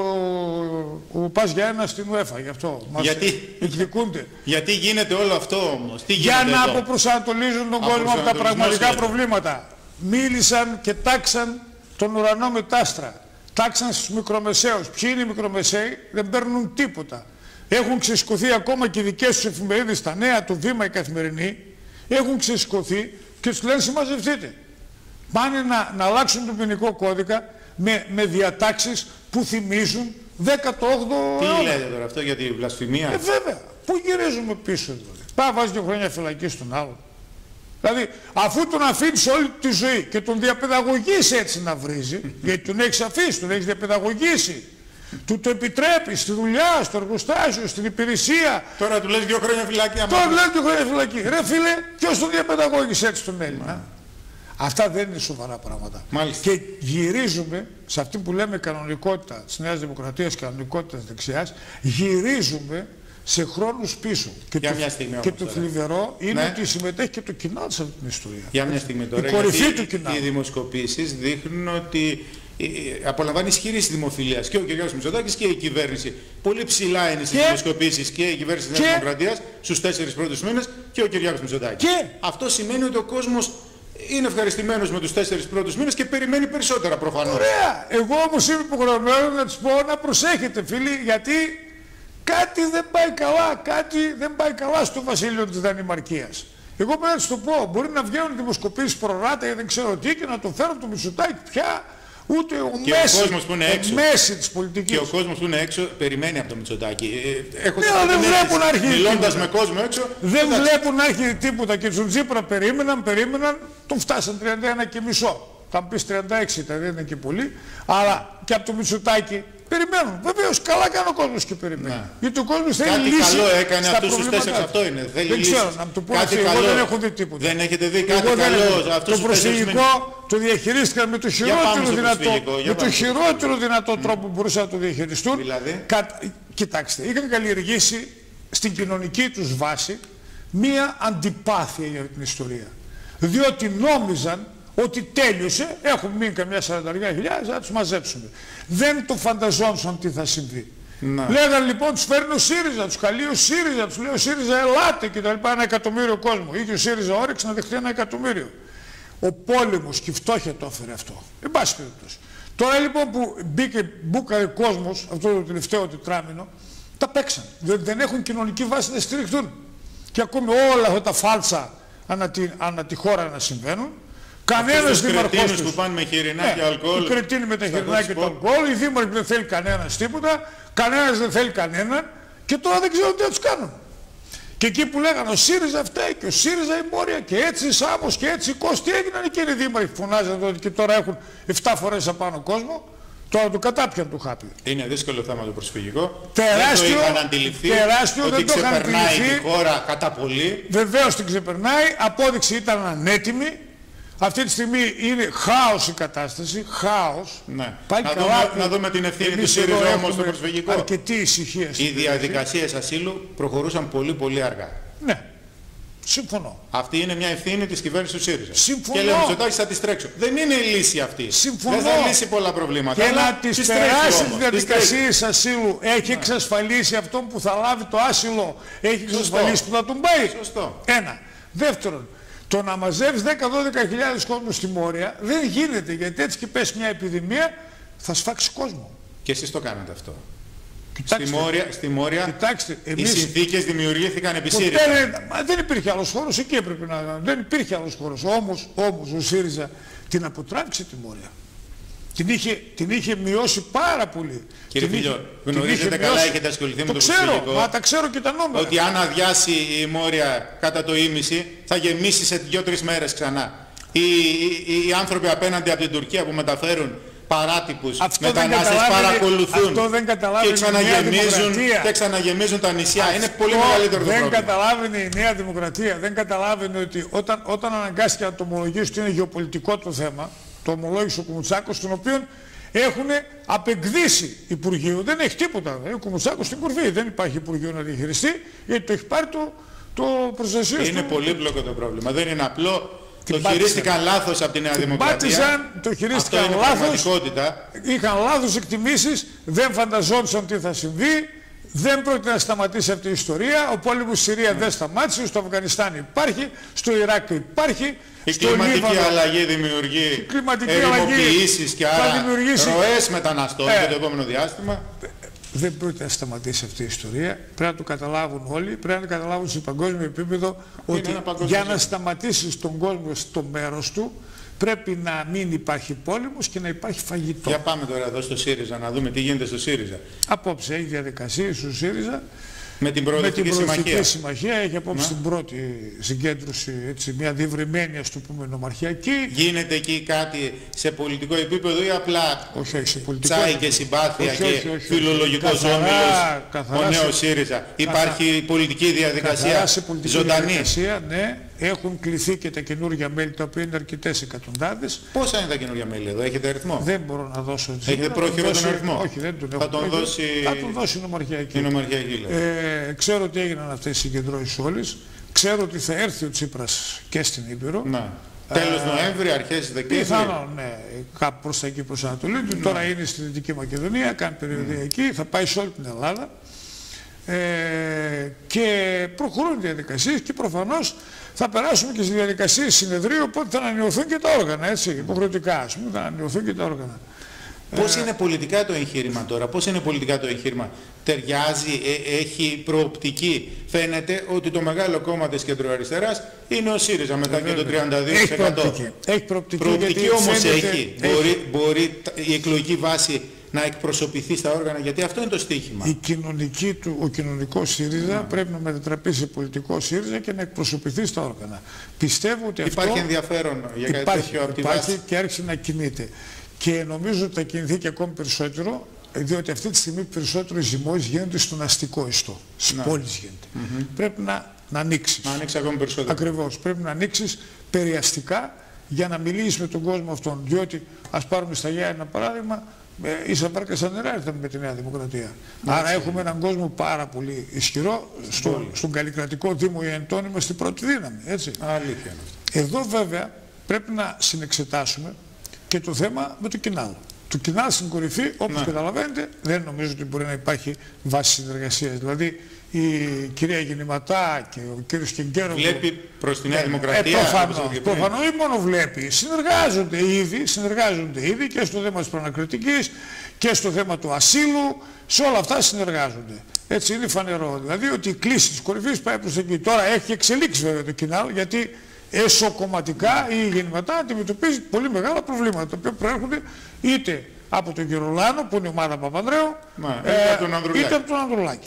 ο Πας Γιάννενα στην UEFA, γι' αυτό μας εκδικούνται. Γιατί γίνεται όλο αυτό όμως? Τι για να αποπροσανατολίζουν τον κόσμο από τα πραγματικά προβλήματα. Μίλησαν και τάξαν τον ουρανό με τ' άστρα. Τάξαν στους μικρομεσαίους. Ποιοι είναι οι μικρομεσαίοι? Δεν παίρνουν τίποτα. Έχουν ξεσηκωθεί ακόμα και οι δικές τους εφημερίδες, τα Νέα, το Βήμα, η Καθημερινή. Έχουν ξεσηκωθεί και τους λένε συμμαζευτείτε. Πάνε να αλλάξουν τον ποινικό κώδικα με διατάξεις που θυμίζουν 18ο αιώνα. Τι λέτε τώρα αυτό για τη βλασφημία? Βέβαια. Πού γυρίζουμε πίσω δηλαδή? Πάει βάζει 2 χρόνια φυλακή στον άλλο. Δηλαδή αφού τον αφήνεις όλη τη ζωή και τον διαπαιδαγωγείς έτσι να βρίζει, γιατί τον έχεις αφήσει, τον έχεις διαπαιδαγωγήσει, του το επιτρέπεις στη δουλειά, στο εργοστάσιο, στην υπηρεσία. Τώρα του λες 2 χρόνια φυλακή. Τώρα του λες 2 χρόνια φυλακή. Ρε φίλε, ποιος τον διαπαιδαγώγησε έτσι τον Έλληνα? Αυτά δεν είναι σοβαρά πράγματα. Μάλιστα. Και γυρίζουμε σε αυτή που λέμε κανονικότητα της Νέας Δημοκρατίας, κανονικότητα της δεξιάς, γυρίζουμε σε χρόνους πίσω. Και το θλιβερό είναι ότι συμμετέχει και το κοινό σε αυτή την ιστορία. Για μια στιγμή τώρα, η κορυφή του κοινού. Οι δημοσκοπήσεις δείχνουν ότι απολαμβάνει ισχυρής δημοφιλίας και ο κ. Μητσοτάκης και η κυβέρνηση. Πολύ ψηλά είναι στις δημοσκοπήσεις και η κυβέρνηση της Νέας Δημοκρατίας στους 4 πρώτους μήνες και ο κ. Μητσοτάκης. Αυτό σημαίνει ότι ο κόσμος είναι ευχαριστημένος με τους 4 πρώτους μήνες και περιμένει περισσότερα προφανώς. Ωραία. Εγώ όμως είμαι υποχρεωμένος να τους πω να προσέχετε φίλοι, γιατί κάτι δεν πάει καλά, κάτι δεν πάει καλά στο βασίλειο της Δανημαρκίας. Εγώ πρέπει να τους το πω, μπορεί να βγαίνουν δημοσκοπήσεις προράτα ή δεν ξέρω τι και να το φέρουν το Μητσοτάκη πια, ούτε ο μέση της πολιτικής. Και ο κόσμος που είναι έξω περιμένει από το Μητσοτάκη. Δεν βλέπουν να έρχεται μιλώντας με κόσμο έξω. Δεν βλέπουν να έρχεται τίποτα και στον Τσίπρα περίμεναν, τον φτάσαν 31,5. Θα μου πεις 36 δεν είναι και πολύ, αλλά και από το Μητσοτάκη περιμένουν. Βεβαίως καλά κάνει ο κόσμος και περιμένει. Ναι. Γιατί ο κόσμος θέλει λύση. Κάτι καλό έκανε αυτούς τους 4, αυτό είναι. Θέλει δεν ξέρω, να μου το πω κάτι εγώ δεν έχω δει τίποτα. Δεν έχετε δει κάτι καλό? Το προσφυγικό το διαχειρίστηκαν με το χειρότερο δυνατό τρόπο που μπορούσαν να το διαχειριστούν. Δηλαδή? Κοιτάξτε, είχαν καλλιεργήσει στην κοινωνική τους βάση μία αντιπάθεια για την ιστορία. Διότι νόμιζαν ότι τέλειωσε, έχουν μείνει καμιά 40.000 να τους μαζέψουμε. Δεν το φανταζόντουσαν τι θα συμβεί. Λέγαν λοιπόν, τους φέρνει ο ΣΥΡΙΖΑ, τους καλεί ο ΣΥΡΙΖΑ, τους λέει ο ΣΥΡΙΖΑ ελάτε και τα λοιπά, 1 εκατομμύριο κόσμο. Είχε ο ΣΥΡΙΖΑ όρεξη να δεχτεί 1 εκατομμύριο. Ο πόλεμος και η φτώχεια το έφερε αυτό. Εν πάση περιπτώσει. Τώρα λοιπόν που μπήκε κόσμος, αυτό το τελευταίο τετράμινο, τα παίξαν. Δεν έχουν κοινωνική βάση να στηριχτούν. Και ακόμη όλα αυτά τα φάλτσα ανά τη χώρα να συμβαίνουν. Κανένας δήμαρχος τους. Που πάνε με χοιρινά και αλκοόλ. Οι κρετίνοι με τα χοιρινά και το αλκοόλ. Οι δήμαρχοι δεν θέλει κανένας τίποτα. Κανένας δεν θέλει κανέναν. Και τώρα δεν ξέρουν τι θα τους κάνουν. Και εκεί που λέγανε ο ΣΥΡΙΖΑ φταίει και ο ΣΥΡΙΖΑ η Μόρια και έτσι η Σάμος και έτσι οι Κώστη, έγιναν εκείνοι οι δήμαρχοι που φωνάζαν ότι και τώρα έχουν 7 φορές απάνω κόσμο. Τώρα το κατάπιαν του χάπι. Είναι δύσκολο θέμα το προσφυγικό. Τεράστιο, δεν το είχαν αντιληφθεί ότι ξεπερνάει τη χώρα κατά πολύ. Βεβαίως την ξεπερνάει. Απόδειξη ήταν ανέτοιμη. Αυτή τη στιγμή είναι χάος η κατάσταση. Χάος. Ναι. Να δούμε την ευθύνη του ΣΥΡΙΖΑ όμως στο προσφυγικό. Αρκετή ησυχία. Οι διαδικασίες ασύλου προχωρούσαν πολύ πολύ αργά. Ναι. Συμφωνώ. Αυτή είναι μια ευθύνη της κυβέρνησης του ΣΥΡΙΖΑ. Συμφωνώ. Και λέει ο Μητσοτάκης θα τις τρέξω. Δεν είναι η λύση αυτή. Συμφωνώ. Δεν θα λύσει πολλά προβλήματα. Και να τις περάσει τις διαδικασίες ασύλου έχει εξασφαλίσει αυτόν που θα λάβει το άσυλο, έχει εξασφαλίσει που θα τον πάει. Σωστό. Ένα. Δεύτερον, το να μαζεύεις 10-12 κόσμους στη Μόρια δεν γίνεται, γιατί έτσι και πέσει μια επιδημία θα σφάξει κόσμο. Και εσείς το κάνετε αυτό. Κοιτάξτε, στη Μόρια κοιτάξτε, οι συνθήκες δημιουργήθηκαν επί ΣΥΡΙΖΑ. Δεν υπήρχε άλλος χώρος, εκεί έπρεπε να... Δεν υπήρχε άλλος χώρος. Όμως ο ΣΥΡΙΖΑ την αποτράβηξε τη Μόρια. Την είχε μειώσει πάρα πολύ. Κύριε Φίλιο, γνωρίζετε καλά, έχετε ασχοληθεί με το προσφυγικό. Μα τα ξέρω και τα νούμερα. Ότι αν αδειάσει η Μόρια κατά το ήμιση θα γεμίσει σε 2-3 μέρες ξανά. Οι άνθρωποι απέναντι από την Τουρκία που μεταφέρουν παράτυπους μετανάστες παρακολουθούν και ξαναγεμίζουν τα νησιά. Είναι πολύ μεγαλύτερο το πρόβλημα. Δεν καταλάβαινε η Νέα Δημοκρατία, δεν καταλάβαινε ότι όταν αναγκάστηκε να το ομολογήσει ότι είναι γεωπολιτικό το θέμα, το ομολόγησε ο Κουμουτσάκος, τον οποίο Έχουν απεκδίσει Υπουργείο, δεν έχει τίποτα. Ο Κουμουτσάκος στην κορφή, δεν υπάρχει Υπουργείο να διαχειριστεί, γιατί το έχει πάρει το προστασία του. Είναι πολύπλοκο το πρόβλημα, δεν είναι απλό. Το χειρίστηκαν λάθος από τη Νέα Δημοκρατία. Το χειρίστηκαν λάθος. Είχαν λάθος εκτιμήσεις, δεν φανταζόντουσαν τι θα συμβεί. Δεν πρόκειται να σταματήσει αυτή η ιστορία. Ο πόλεμος στη Συρία δεν σταμάτησε, στο Αφγανιστάν υπάρχει, στο Ιράκ υπάρχει. Η κλιματική αλλαγή δημιουργεί ερημοποιήσεις και άρα ροές μεταναστών για το επόμενο διάστημα. Δεν πρόκειται να σταματήσει αυτή η ιστορία. Πρέπει να το καταλάβουν όλοι. Πρέπει να το καταλάβουν σε παγκόσμιο επίπεδο ότι για να σταματήσει τον κόσμο στο μέρος του πρέπει να μην υπάρχει πόλεμος και να υπάρχει φαγητό. Για πάμε τώρα εδώ στο ΣΥΡΙΖΑ να δούμε τι γίνεται στο ΣΥΡΙΖΑ. Απόψε έχει διαδικασίες στο ΣΥΡΙΖΑ. Με την Προοδευτική Συμμαχία έχει απόψε την πρώτη συγκέντρωση, έτσι, μια διευρυμένη, ας το πούμε, νομαρχιακή. Γίνεται εκεί κάτι σε πολιτικό επίπεδο ή απλά τσάι και συμπάθεια και φιλολογικός όμιλος ο νέος ΣΥΡΙΖΑ? Υπάρχει πολιτική διαδικασία ζωντανή? Ναι. Έχουν κληθεί και τα καινούργια μέλη, τα οποία είναι αρκετές εκατοντάδες. Πόσα είναι τα καινούργια μέλη εδώ, έχετε αριθμό? Δεν μπορώ να δώσω. Έχετε πρόχειρο τον αριθμό? Όχι, δεν τον έχω. Θα τον δώσει η νομαρχιακή. Η νομαρχιακή, ξέρω ότι έγιναν αυτές οι συγκεντρώσεις όλες. Ξέρω ότι θα έρθει ο Τσίπρας και στην Ήπειρο. Τέλος Νοέμβρη, αρχές Δεκέμβρη. Πιθανόν, ναι, κάπου προς τα εκεί, προς Ανατολή του. Τώρα είναι στη Δυτική Μακεδονία, κάνει περιοδία εκεί, θα πάει σε όλη την Ελλάδα. Και προχωρούν οι διαδικασίες και προφανώς θα περάσουμε και στη διαδικασία συνεδρίου, οπότε θα ανανεωθούν και τα όργανα, έτσι, υποχρεωτικά, ας πούμε, θα ανανεωθούν και τα όργανα. Πώς είναι πολιτικά το εγχείρημα τώρα, πώς είναι πολιτικά το εγχείρημα? Ταιριάζει, έχει προοπτική? Φαίνεται ότι το μεγάλο κόμμα της κεντροαριστεράς είναι ο ΣΥΡΙΖΑ μετά και το 32%. Έχει προοπτική. Προοπτική όμως φαίνεται, έχει. Μπορεί η εκλογική βάση να εκπροσωπηθεί στα όργανα, γιατί αυτό είναι το στίχημα. Ο κοινωνικός ΣΥΡΙΖΑ πρέπει να μετατραπεί σε πολιτικό ΣΥΡΙΖΑ και να εκπροσωπηθεί στα όργανα. Πιστεύω ότι υπάρχει ενδιαφέρον για κάτι τέτοιο από τη βάση. Υπάρχει και άρχισε να κινείται. Και νομίζω ότι θα κινηθεί και ακόμη περισσότερο, διότι αυτή τη στιγμή περισσότερο οι ζημώσεις γίνονται στον αστικό ιστό. Στις πόλεις γίνεται. Πρέπει να ανοίξεις. Να ανοίξει ακόμη περισσότερο. Ακριβώς. Πρέπει να ανοίξεις περιαστικά για να μιλήσεις με τον κόσμο αυτόν. Διότι, ας πάρουμε στα Γιάννη ένα παράδειγμα, ίσα βάρκα σαν νερά ήρθαμε με τη Νέα Δημοκρατία. Άρα έχουμε έναν κόσμο πάρα πολύ ισχυρό. Στον καλλικρατικό Δήμο η Εντών είμαστε πρώτη δύναμη. Έτσι. Αλήθεια είναι αυτό. Εδώ βέβαια πρέπει να συνεξετάσουμε και το θέμα με το Κινάλ. Το Κινάλ στην κορυφή, όπως καταλαβαίνετε, δεν νομίζω ότι μπορεί να υπάρχει βάση συνεργασίας. Δηλαδή η κυρία Γεννηματά και ο κύριος Κεγκέρο βλέπει προς τη Νέα Δημοκρατία. Προφανώς ή μόνο βλέπει. Συνεργάζονται ήδη και στο θέμα της προανακριτικής και στο θέμα του ασύλου. Σε όλα αυτά συνεργάζονται. Έτσι είναι φανερό. Δηλαδή ότι η κλίση της κορυφής πάει προς εκεί. Τώρα έχει εξελίξει βέβαια το Κινάλ, γιατί εσωκομματικά η Γεννηματά αντιμετωπίζει πολύ μεγάλα προβλήματα, τα οποία προέρχονται είτε από τον Γερολάνο, που είναι η ομάδα Παπανδρέου, είτε από τον Ανδρουλάκη.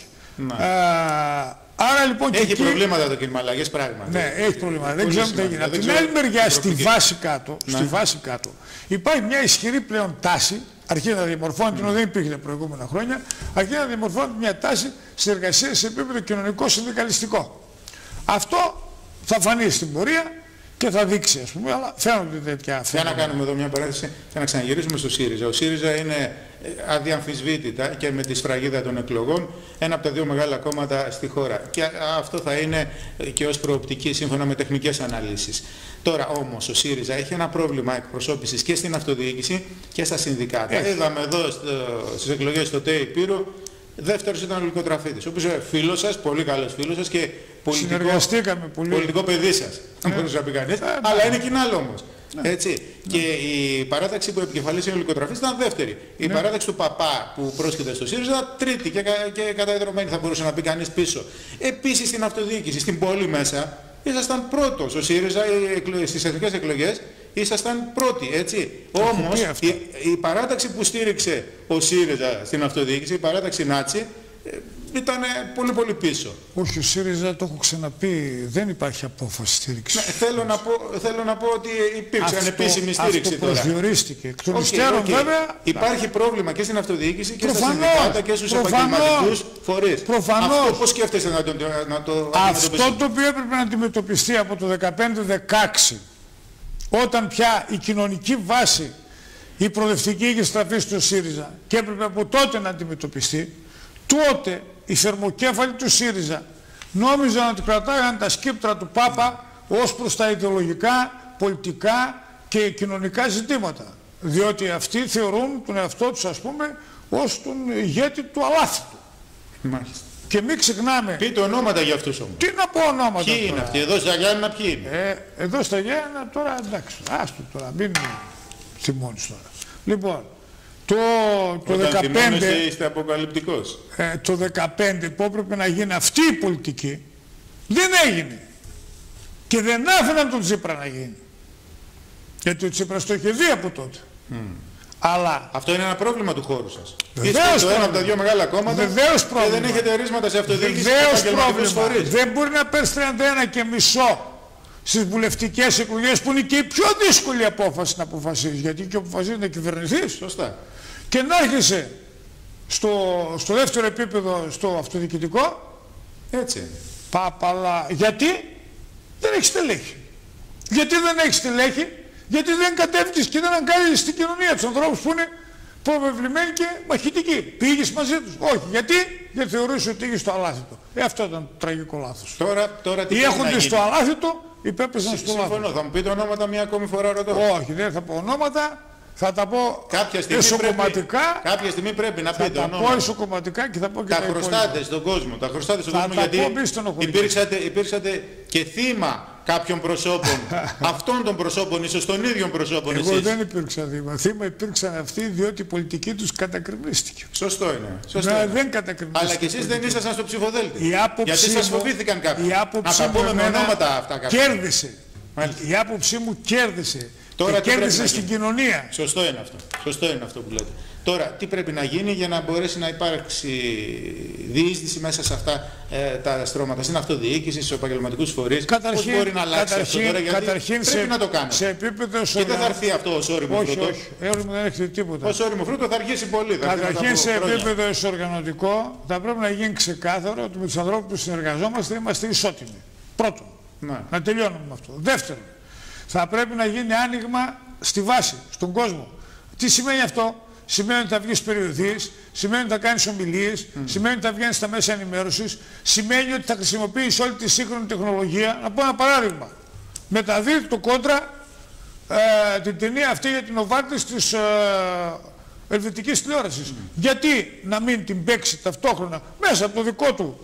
Άρα λοιπόν έχει εκεί προβλήματα το κίνημα, αλλαγές πράγματι. Ναι, έχει προβλήματα. Δεν ξέρουμε τι έγινε. Από την άλλη μεριά, στη βάση κάτω, υπάρχει μια ισχυρή πλέον τάση, αρχίζει να διαμορφώνεται, ενώ δεν υπήρχε τα προηγούμενα χρόνια, αρχίζει να διαμορφώνεται μια τάση συνεργασίας σε επίπεδο κοινωνικό-συνδικαλιστικό. Αυτό θα φανεί στην πορεία και θα δείξει, ας πούμε, αλλά φαίνονται τέτοια φαινόμενα. Για να κάνουμε εδώ μια παρένθεση και να ξαναγυρίσουμε στο ΣΥΡΙΖΑ. Ο ΣΥΡΙΖΑ είναι αδιαμφισβήτητα και με τη σφραγίδα των εκλογών ένα από τα δύο μεγάλα κόμματα στη χώρα. Και αυτό θα είναι και ως προοπτική σύμφωνα με τεχνικές αναλύσεις. Τώρα όμως ο ΣΥΡΙΖΑ έχει ένα πρόβλημα εκπροσώπησης και στην αυτοδιοίκηση και στα συνδικάτα. Είδαμε εδώ στις εκλογές στο ΤΕΙ Πύρου, δεύτερος ήταν ο Λυκοτραφίτης, ο οποίος είναι φίλος σας, πολύ καλός φίλος σας και πολιτικό παιδί σας, αν μπορούσε να πει κανείς, αλλά είναι Κινάλ όμως. Έτσι. Και η παράταξη που επικεφαλής είναι ο Λυκοτραφίτης ήταν δεύτερη. Η παράταξη του Παπά που πρόσχεται στο ΣΥΡΙΖΑ τρίτη και καταδεδομένη θα μπορούσε να πει κανείς πίσω. Επίσης στην αυτοδιοίκηση, στην πόλη μέσα, ήσασταν πρώτος. Ο ΣΥΡΙΖΑ στις εθνικές εκλογές ήσασταν πρώτοι, έτσι. Όμως η παράταξη που στήριξε ο ΣΥΡΙΖΑ στην αυτοδιοίκηση, η παράταξη Νάτσι, ήταν πολύ πίσω. Όχι, ο ΣΥΡΙΖΑ, το έχω ξαναπεί, δεν υπάρχει απόφαση στήριξη. Θέλω να πω ότι υπήρξε ανεπίσημη στήριξη τώρα. Αυτό προσδιορίστηκε. Εκ των υστέρων βέβαια. Υπάρχει πρόβλημα και στην αυτοδιοίκηση και στα συνδικάτα και στους επαγγελματικούς φορείς. Προφανώς. Αυτό πώς σκέφτεσαι να το αντιμετωπίσει? Αυτό το οποίο έπρεπε να αντιμετωπιστεί από το 2015-2016, όταν πια η κοινωνική βάση η προοδευτική είχε στραφεί στο ΣΥΡΙΖΑ και έπρεπε από τότε να αντιμετωπιστεί, τότε οι θερμοκέφαλοι του ΣΥΡΙΖΑ νόμιζαν ότι κρατάγαν τα σκύπτρα του Πάπα ως προς τα ιδεολογικά, πολιτικά και κοινωνικά ζητήματα. Διότι αυτοί θεωρούν τον εαυτό τους, ας πούμε, ως τον ηγέτη του αλάθητου. Μάλιστα. Και μην ξεχνάμε... Πείτε ονόματα για αυτούς όμως. Τι να πω ονόματα? Ποιοι είναι αυτοί? Εδώ στα Γιάννενα ποιοι είναι? Εδώ στα Γιάννενα τώρα, εντάξει, άστο τώρα, μην θυμώνεις τώρα. Λοιπόν, το 15... είστε αποκαλυπτικός. Το 15 που έπρεπε να γίνει αυτή η πολιτική, δεν έγινε. Και δεν άφηναν τον Τσίπρα να γίνει. Γιατί ο Τσίπρας το είχε δει από τότε. Αλλά... Αυτό είναι ένα πρόβλημα του χώρου σας. Βεβαίως είστε το ένα από τα δύο μεγάλα κόμματα και δεν έχετε ρίσματα σε αυτοδιοίκηση και επαγγελματικούς φορείς. Δεν μπορεί να πέρσει 31,5 στις βουλευτικές εκλογές, που είναι και η πιο δύσκολη απόφαση να αποφασίσει. Γιατί και αποφασίζει να κυβερνηθείς. Σωστά. Και να έρχεσαι στο δεύτερο επίπεδο, στο αυτοδιοικητικό. Έτσι. Παπαλά. Γιατί δεν έχεις στελέχη. Γιατί δεν έχεις στελέχη? Γιατί δεν κατέβηκες και δεν αγκάλιζες στην κοινωνία τους ανθρώπους που είναι προβεβλημένοι και μαχητικοί. Πήγες μαζί τους? Όχι. Γιατί θεωρούσε ότι είχες το αλάθητο. Αυτό ήταν το τραγικό λάθος. Τώρα τι οι έχοντες το αλάθητο υπέπεσαν στο λάθος. Συμφωνώ. Θα μου πείτε ονόματα μια ακόμη φορά, ρωτώ. Όχι, δεν θα πω ονόματα. Θα τα πω εσωκομματικά. Κάποια στιγμή πρέπει να πείτε ονόματα. Θα τα πω εσωκομματικά και θα πω και τα χρωστάτε στον κόσμο. Τα χρωστάτε στον κόσμο γιατί υπήρξατε και θύμα κάποιων προσώπων. Αυτών των προσώπων, ίσως των ίδιων προσώπων. Εγώ δεν υπήρξα θύμα. Θύμα υπήρξαν αυτοί διότι η πολιτική τους κατακριμνίστηκε. Σωστό είναι. Σωστό είναι. Δεν κατακριμνίστηκε. Αλλά και εσείς δεν ήσασταν στο ψηφοδέλτιο. Γιατί σας φοβήθηκαν κάποιοι. Να τα πούμε με ονόματα αυτά κάποια. Κέρδισε. Η άποψή μου κέρδισε. Τώρα και κέρδισε στην κοινωνία. Σωστό είναι αυτό. Σωστό είναι αυτό που λέτε. Τώρα, τι πρέπει να γίνει για να μπορέσει να υπάρξει διείσδυση μέσα σε αυτά τα στρώματα, στην αυτοδιοίκηση, στους επαγγελματικούς φορείς? Πώς μπορεί να αλλάξει αυτό τώρα? Γιατί πρέπει να το κάνουμε. Σε επίπεδο και δεν θα έρθει αυτό ως όριμο φρούτο. Όχι, όριμο δεν έρχεται τίποτα. Ως όριμο φρούτο θα αργήσει πολύ. Καταρχήν σε επίπεδο εσωοργανωτικό θα πρέπει να γίνει ξεκάθαρο ότι με τους ανθρώπους που συνεργαζόμαστε είμαστε ισότιμοι. Πρώτον, να τελειώνουμε με αυτό. Δεύτερον, θα πρέπει να γίνει άνοιγμα στη βάση, στον κόσμο. Τι σημαίνει αυτό? Σημαίνει ότι θα βγεις περιοδίες, σημαίνει ότι θα κάνεις ομιλίες, σημαίνει ότι θα βγαίνεις στα μέσα ενημέρωσης, σημαίνει ότι θα χρησιμοποιείς όλη τη σύγχρονη τεχνολογία. Να πω ένα παράδειγμα. Μεταδίδει το Κόντρα την ταινία αυτή για την Οβάρτης της ελβετικής τηλεόρασης. Γιατί να μην την παίξει ταυτόχρονα μέσα από το δικό του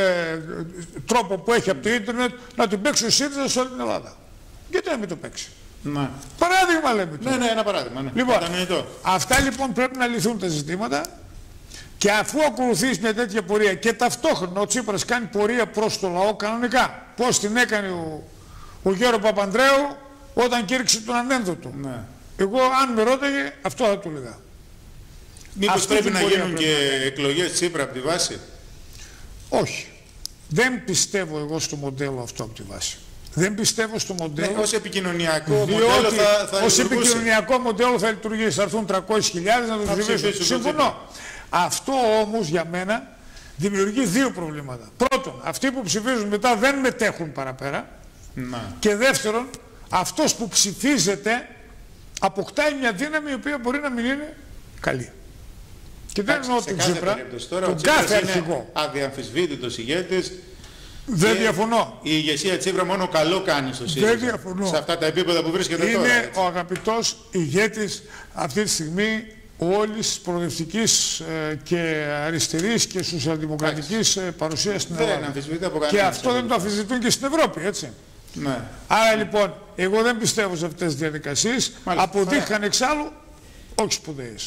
τρόπο που έχει από το ίντερνετ, να την παίξει ο ΣΥΡΙΖΑ σε όλη την Ελλάδα? Γιατί να μην το παίξει? Ναι. Παράδειγμα λέμε τώρα. Ναι, ένα παράδειγμα. Ναι. Λοιπόν, αυτά λοιπόν πρέπει να λυθούν τα ζητήματα, και αφού ακολουθείς μια τέτοια πορεία και ταυτόχρονα ο Τσίπρας κάνει πορεία προς το λαό κανονικά, πώς την έκανε ο Γιώργο Παπανδρέου όταν κήρυξε τον ανένδοτο. Ναι. Εγώ αν με ρώταγε αυτό θα του έλεγα. Μήπως πρέπει να γίνουν και εκλογές Τσίπρα από τη βάση? Όχι. Δεν πιστεύω εγώ στο μοντέλο αυτό από τη βάση. Δεν πιστεύω στο μοντέλο. Ναι, ως επικοινωνιακό μοντέλο θα λειτουργούσε. Ως επικοινωνιακό μοντέλο θα λειτουργήσει. Θα έρθουν 300.000 να το ψηφίσουν. Συμφωνώ. Αυτό όμως για μένα δημιουργεί δύο προβλήματα. Πρώτον, αυτοί που ψηφίζουν μετά δεν μετέχουν παραπέρα. Να. Και δεύτερον, αυτός που ψηφίζεται αποκτάει μια δύναμη η οποία μπορεί να μην είναι καλή. Και δεν εννοώ τον Τσίπρα, τον κάθε αρχηγό. Αδιαμφισβήτητος ηγέτης. Δεν διαφωνώ. Η ηγεσία Τσίπρα μόνο καλό κάνει στο ΣΥΡΙΖΑ. Δεν διαφωνώ. Σε αυτά τα επίπεδα που βρίσκεται είναι τώρα. Είναι ο αγαπητός ηγέτης αυτή τη στιγμή όλης της προοδευτικής και αριστερής και σοσιαλδημοκρατικής παρουσίας στην Ελλάδα. Και αυτό δεν το αμφισβητούν και στην Ευρώπη, έτσι. Ναι. Άρα λοιπόν, εγώ δεν πιστεύω σε αυτές τις διαδικασίες. Αποδείχθηκαν εξάλλου όχι σπουδαίες.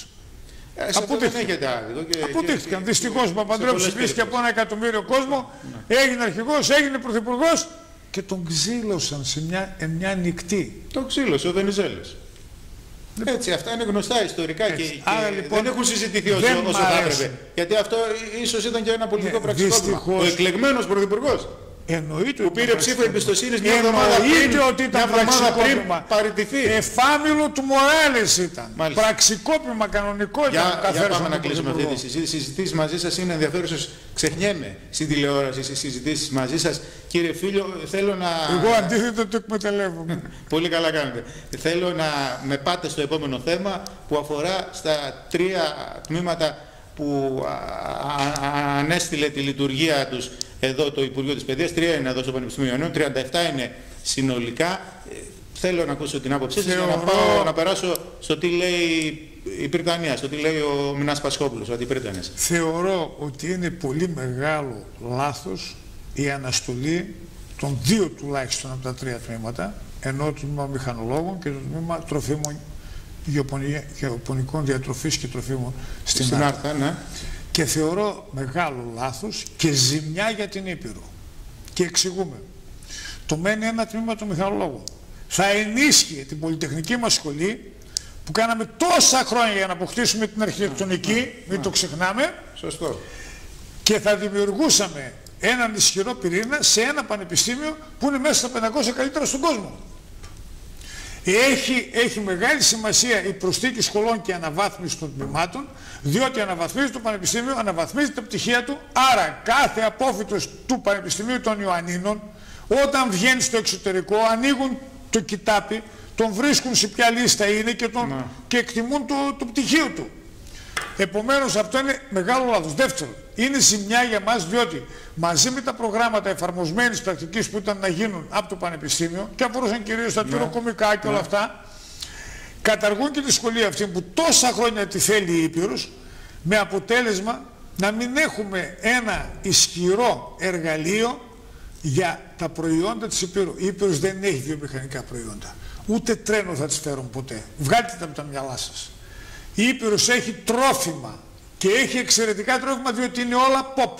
Αποδείχθηκαν. Δυστυχώς ο Παπανδρέου ψηφίστηκε από 1 εκατομμύριο κόσμο, έγινε αρχηγός, έγινε πρωθυπουργός και τον ξύλωσαν σε μια νυχτή. Τον ξύλωσε ο Βενιζέλος. Έτσι, αυτά είναι γνωστά ιστορικά και λοιπόν, δεν έχουν συζητηθεί όσο θα έπρεπε. Γιατί αυτό ίσως ήταν και ένα πολιτικό πραξικόπημα. Ο εκλεγμένος πρωθυπουργός. Εννοείται που πήρε ψήφο εμπιστοσύνης μια εβδομάδα πριν παραιτηθεί. Εφάμιλο του Μοράλες ήταν. Μάλιστα. Πραξικόπημα κανονικό ήταν. Για πάμε να κλείσουμε αυτή τη συζήτηση. Οι συζητήσεις μαζί σας είναι ενδιαφέρουσες. Ξεχνιέμαι στην τηλεόραση στις συζητήσεις μαζί σας. Κύριε Φίλιο, θέλω να... Εγώ αντίθετα το εκμεταλλεύομαι. Πολύ καλά κάνετε. Θέλω να με πάτε στο επόμενο θέμα που αφορά στα 3 τμήματα που ανέστηλε τη λειτουργία τους εδώ το Υπουργείο της Παιδείας. 3 είναι εδώ στο Πανεπιστήμιο Ιωνίων, 37 είναι συνολικά. Θέλω να ακούσω την άποψή σας για να πάω να περάσω στο τι λέει η Πριτανία, στο τι λέει ο Μινάς Πασχόπουλος, ο Αντιπρίτανης. Θεωρώ ότι είναι πολύ μεγάλο λάθος η αναστολή των 2 τουλάχιστον από τα 3 τμήματα, ενώ το τμήμα μηχανολόγων και το τμήμα τροφίμων γεωπονικών διατροφής και τροφίμων στην Άρτα. Ναι. Και θεωρώ μεγάλο λάθος και ζημιά για την Ήπειρο. Και εξηγούμε. Το μένει ένα τμήμα των μηχανολόγων. Θα ενίσχυε την πολυτεχνική μας σχολή που κάναμε τόσα χρόνια για να αποκτήσουμε την αρχιτεκτονική, μην το ξεχνάμε. Σωστό. Και θα δημιουργούσαμε έναν ισχυρό πυρήνα σε ένα πανεπιστήμιο που είναι μέσα στα 500 καλύτερα στον κόσμο. Έχει μεγάλη σημασία η προσθήκη σχολών και αναβάθμιση των τμήματων, διότι αναβαθμίζει το Πανεπιστήμιο, αναβαθμίζει τα πτυχία του, άρα κάθε απόφοιτος του Πανεπιστημίου των Ιωαννίνων, όταν βγαίνει στο εξωτερικό, ανοίγουν το κοιτάπι, τον βρίσκουν σε ποια λίστα είναι και εκτιμούν το πτυχίο του. Επομένως αυτό είναι μεγάλο λάθος. Δεύτερον, είναι ζημιά για μας διότι μαζί με τα προγράμματα εφαρμοσμένης πρακτικής που ήταν να γίνουν από το Πανεπιστήμιο και αφορούσαν κυρίως τα τυροκομικά και όλα αυτά, καταργούν και τη σχολή αυτή που τόσα χρόνια τη θέλει η Ήπειρος, με αποτέλεσμα να μην έχουμε ένα ισχυρό εργαλείο για τα προϊόντα της Ήπειρου. Η Ήπειρος δεν έχει βιομηχανικά προϊόντα. Ούτε τρένο θα τις φέρουν ποτέ. Βγάλτε τα από τα μυαλά σας. Η Ήπειρος έχει τρόφιμα και έχει εξαιρετικά τρόφιμα διότι είναι όλα pop.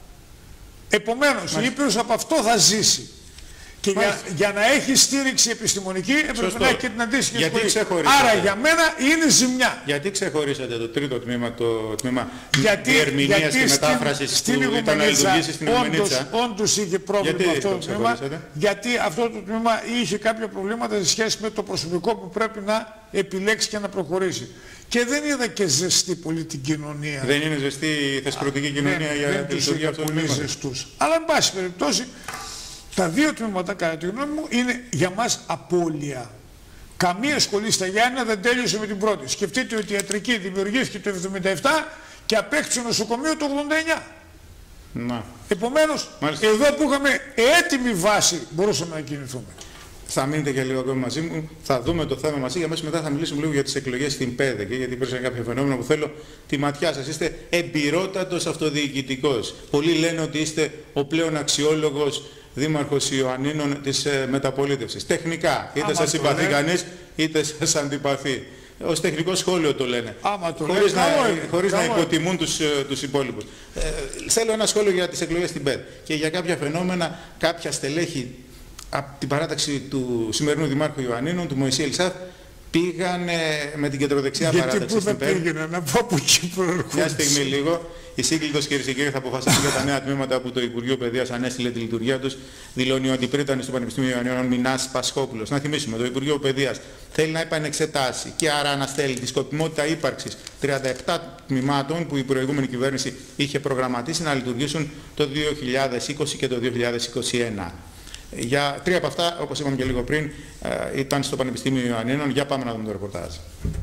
Επομένως η Ήπειρος από αυτό θα ζήσει. Και για να έχει στήριξη επιστημονική έπρεπε να έχει και την αντίστοιχη σχολή. Άρα για μένα είναι ζημιά. Γιατί ξεχωρίσατε το τρίτο τμήμα, το τμήμα διερμηνίας και μετάφρασης που ήταν να λειτουργήσει στην Ιγουμενίτσα? Όντως είχε πρόβλημα αυτό το τμήμα, γιατί αυτό το τμήμα είχε κάποια προβλήματα σε σχέση με το προσωπικό που πρέπει να επιλέξει και να προχωρήσει. Και δεν είδα και ζεστή πολύ την κοινωνία. Δεν είναι ζεστή η θεσπρωτική κοινωνία για τη λειτουργία αυτού του τμήματος. Αλλά εν πάση περιπτώσει, τα 2 τμήματα, κατά τη γνώμη μου, είναι για μας απώλεια. Καμία σχολή στα Γιάννηνα δεν τέλειωσε με την πρώτη. Σκεφτείτε ότι η ιατρική δημιουργήθηκε το 1977 και απέκτησε νοσοκομείο το 1989. Να. Επομένως, εδώ που είχαμε έτοιμη βάση μπορούσαμε να κινηθούμε. Θα μείνετε για λίγο ακόμη μαζί μου, θα δούμε το θέμα μαζί, αμέσως μετά θα μιλήσουμε λίγο για τις εκλογές στην ΠΕΔΕ και γιατί υπήρξαν κάποια φαινόμενα που θέλω τη ματιά σας. Είστε εμπειρότατος αυτοδιοικητικός. Πολλοί λένε ότι είστε ο πλέον αξιόλογος Δήμαρχος Ιωαννίνων της μεταπολίτευσης. Τεχνικά, είτε σας συμπαθεί κανείς, είτε σας αντιπαθεί. Ως τεχνικό σχόλιο το λένε. Χωρίς να υποτιμούν τους υπόλοιπους. Θέλω ένα σχόλιο για τις εκλογές στην ΠΕΔ και για κάποια φαινόμενα, κάποια στελέχη από την παράταξη του σημερινού Δημάρχου Ιωαννίνων, του Μωυσή Ελισάθ, πήγαν με την κεντροδεξιά παράταξη στην ΠΕΔ. Πήγαινε, να πω από εκεί προερχόντως. Μια στιγμή λίγο. Η σύγκλιτος κυρίες και κύριοι θα αποφασίσει για τα νέα τμήματα που το Υπουργείο Παιδείας ανέστειλε τη λειτουργία τους, δηλώνει ο Αντιπρίτανης του Πανεπιστημίου Ιωαννίνων Μινάς Πασχόπουλος. Να θυμίσουμε, το Υπουργείο Παιδείας θέλει να επανεξετάσει και άρα αναστέλει τη σκοπιμότητα ύπαρξης 37 τμήματων που η προηγούμενη κυβέρνηση είχε προγραμματίσει να λειτουργήσουν το 2020 και το 2021. Για 3 από αυτά, όπως είπαμε και λίγο πριν, ήταν στο Πανεπιστήμιο Ιωαννίνων. Για πάμε να δούμε το ρεπορτάζ.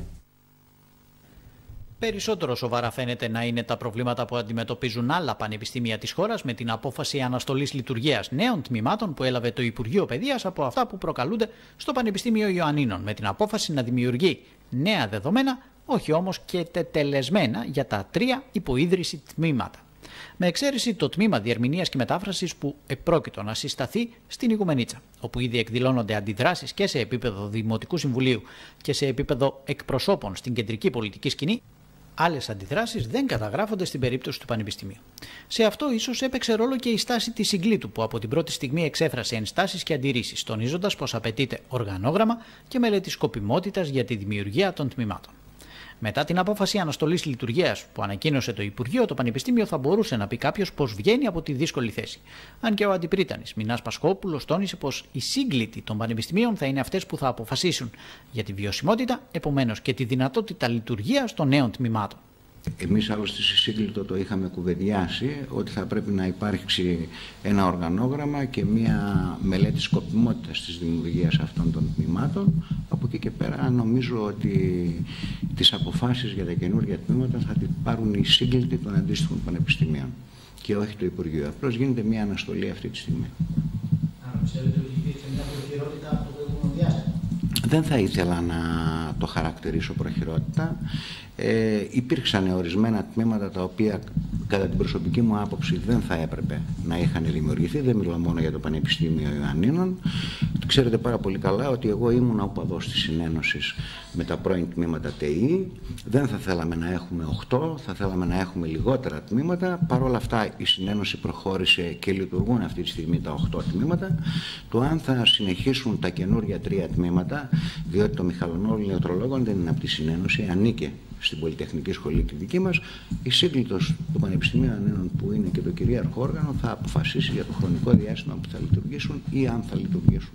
Περισσότερο σοβαρά φαίνεται να είναι τα προβλήματα που αντιμετωπίζουν άλλα πανεπιστήμια της χώρας με την απόφαση αναστολής λειτουργίας νέων τμήματων που έλαβε το Υπουργείο Παιδείας από αυτά που προκαλούνται στο Πανεπιστήμιο Ιωαννίνων, με την απόφαση να δημιουργεί νέα δεδομένα, όχι όμως και τετελεσμένα για τα 3 υποίδρυση τμήματα. Με εξαίρεση το τμήμα διερμηνίας και μετάφρασης που επρόκειτο να συσταθεί στην Ιγουμενίτσα, όπου ήδη εκδηλώνονται αντιδράσεις και σε επίπεδο Δημοτικού Συμβουλίου και σε επίπεδο εκπροσώπων στην κεντρική πολιτική σκηνή. Άλλες αντιδράσεις δεν καταγράφονται στην περίπτωση του Πανεπιστημίου. Σε αυτό ίσως έπαιξε ρόλο και η στάση της Συγκλήτου, που από την πρώτη στιγμή εξέφρασε ενστάσεις και αντιρρήσεις, τονίζοντας πως απαιτείται οργανόγραμμα και μελέτη σκοπιμότητας για τη δημιουργία των τμήματων. Μετά την απόφαση αναστολής λειτουργίας που ανακοίνωσε το Υπουργείο, το Πανεπιστήμιο θα μπορούσε να πει κάποιος πως βγαίνει από τη δύσκολη θέση. Αν και ο αντιπρίτανης Μινάς Πασχόπουλος τόνισε πως οι σύγκλιτοι των πανεπιστημίων θα είναι αυτές που θα αποφασίσουν για τη βιωσιμότητα, επομένως και τη δυνατότητα λειτουργίας των νέων τμήματων. Εμείς άλλωστε στη Σύγκλιτο το είχαμε κουβεντιάσει ότι θα πρέπει να υπάρξει ένα οργανόγραμμα και μια μελέτη σκοπιμότητας της δημιουργίας αυτών των τμήματων. Από εκεί και πέρα νομίζω ότι τις αποφάσεις για τα καινούργια τμήματα θα τις πάρουν οι σύγκλιτοι των αντίστοιχων πανεπιστημίων και όχι το Υπουργείο. Απλώς γίνεται μια αναστολή αυτή τη στιγμή. Πιστεύετε ότι υπήρξε μια προχειρότητα από το προηγούμενο διάστημα? Δεν θα ήθελα να το χαρακτηρίσω προχειρότητα. Υπήρξαν ορισμένα τμήματα τα οποία κατά την προσωπική μου άποψη δεν θα έπρεπε να είχαν δημιουργηθεί. Δεν μιλάω μόνο για το Πανεπιστήμιο Ιωαννίνων. Ξέρετε πάρα πολύ καλά ότι εγώ ήμουν οπαδός της συνένωσης με τα πρώην τμήματα ΤΕΗ. Δεν θα θέλαμε να έχουμε 8, θα θέλαμε να έχουμε λιγότερα τμήματα. Παρ' όλα αυτά η συνένωση προχώρησε και λειτουργούν αυτή τη στιγμή τα 8 τμήματα. Το αν θα συνεχίσουν τα καινούργια 3 τμήματα, διότι το Μιχαλονόλου Νεοτρολόγων δεν είναι από τη συνένωση, ανήκε στην Πολυτεχνική Σχολή τη δική μας, η σύγκλιτος του Πανεπιστημίου Ιωαννίνων, που είναι και το κυρίαρχο όργανο, θα αποφασίσει για το χρονικό διάστημα που θα λειτουργήσουν ή αν θα λειτουργήσουν.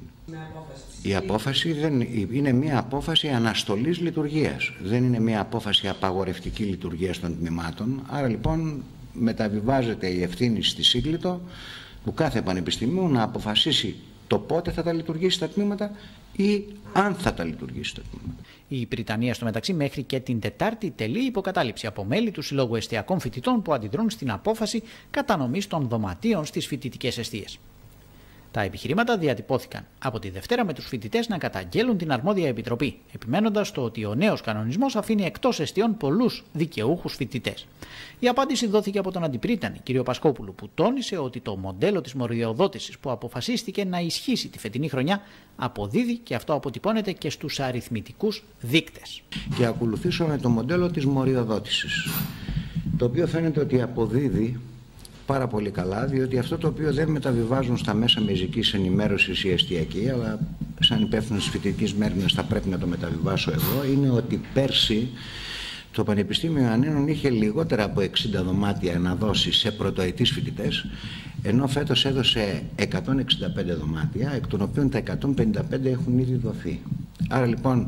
Η απόφαση δεν είναι μια απόφαση αναστολής λειτουργίας. Δεν είναι μια απόφαση απαγορευτική λειτουργίας των τμήματων. Άρα λοιπόν μεταβιβάζεται η ευθύνη στη σύγκλιτο του κάθε πανεπιστημίου να αποφασίσει το πότε θα τα λειτουργήσει τα τμήματα ή αν θα τα λειτουργήσει τα τμήματα. Η Βρυτανία στο μεταξύ μέχρι και την Τετάρτη τελεί υποκατάληψη από μέλη του Συλλόγου Εστιακών Φοιτητών που αντιδρούν στην απόφαση κατανομής των δωματίων στις φοιτητικές εστίες. Τα επιχειρήματα διατυπώθηκαν από τη Δευτέρα με τους φοιτητές να καταγγέλουν την αρμόδια επιτροπή, επιμένοντας το ότι ο νέος κανονισμός αφήνει εκτός εστιών πολλούς δικαιούχους φοιτητές. Η απάντηση δόθηκε από τον αντιπρίτανη κ. Πασκόπουλου, που τόνισε ότι το μοντέλο της μοριοδότησης που αποφασίστηκε να ισχύσει τη φετινή χρονιά αποδίδει και αυτό αποτυπώνεται και στους αριθμητικούς δείκτες. Και ακολουθήσουμε το μοντέλο της μοριοδότησης, το οποίο φαίνεται ότι αποδίδει πάρα πολύ καλά, διότι αυτό το οποίο δεν μεταβιβάζουν στα μέσα μαζικής ενημέρωσης οι εστιακοί, αλλά σαν υπεύθυνος της φοιτητικής μέρημνας θα πρέπει να το μεταβιβάσω εγώ, είναι ότι πέρσι το Πανεπιστήμιο Ιωαννίνων είχε λιγότερα από 60 δωμάτια να δώσει σε πρωτοετής φοιτητές, ενώ φέτος έδωσε 165 δωμάτια, εκ των οποίων τα 155 έχουν ήδη δοθεί. Άρα λοιπόν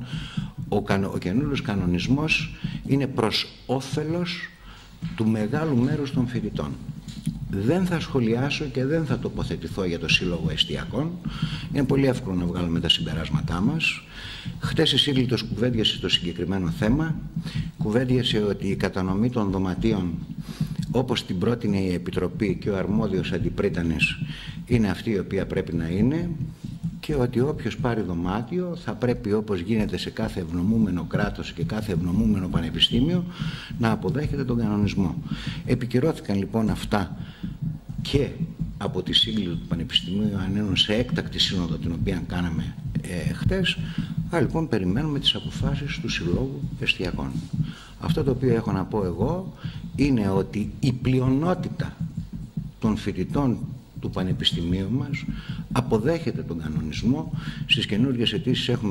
ο καινούργιος κανονισμός είναι προς όφελος του μεγάλου μέρους των φοιτητών. Δεν θα σχολιάσω και δεν θα τοποθετηθώ για το Σύλλογο Εστιακών. Είναι πολύ εύκολο να βγάλουμε τα συμπεράσματά μας. Χτες η σύγκλιτος κουβέντιασε το συγκεκριμένο θέμα. Κουβέντιασε ότι η κατανομή των δωματίων, όπως την πρότεινε η Επιτροπή και ο αρμόδιος αντιπρίτανης, είναι αυτή η οποία πρέπει να είναι, και ότι όποιος πάρει δωμάτιο θα πρέπει, όπως γίνεται σε κάθε ευνομούμενο κράτος και κάθε ευνομούμενο πανεπιστήμιο, να αποδέχεται τον κανονισμό. Επικυρώθηκαν λοιπόν αυτά και από τη σύγκλιτο του Πανεπιστημίου Ιωαννίνων σε έκτακτη σύνοδο, την οποία κάναμε χτες. Άρα λοιπόν περιμένουμε τις αποφάσεις του Συλλόγου Εστιακών. Αυτό το οποίο έχω να πω εγώ είναι ότι η πλειονότητα των φοιτητών του Πανεπιστημίου μας αποδέχεται τον κανονισμό. Στις καινούργιες αιτήσεις έχουμε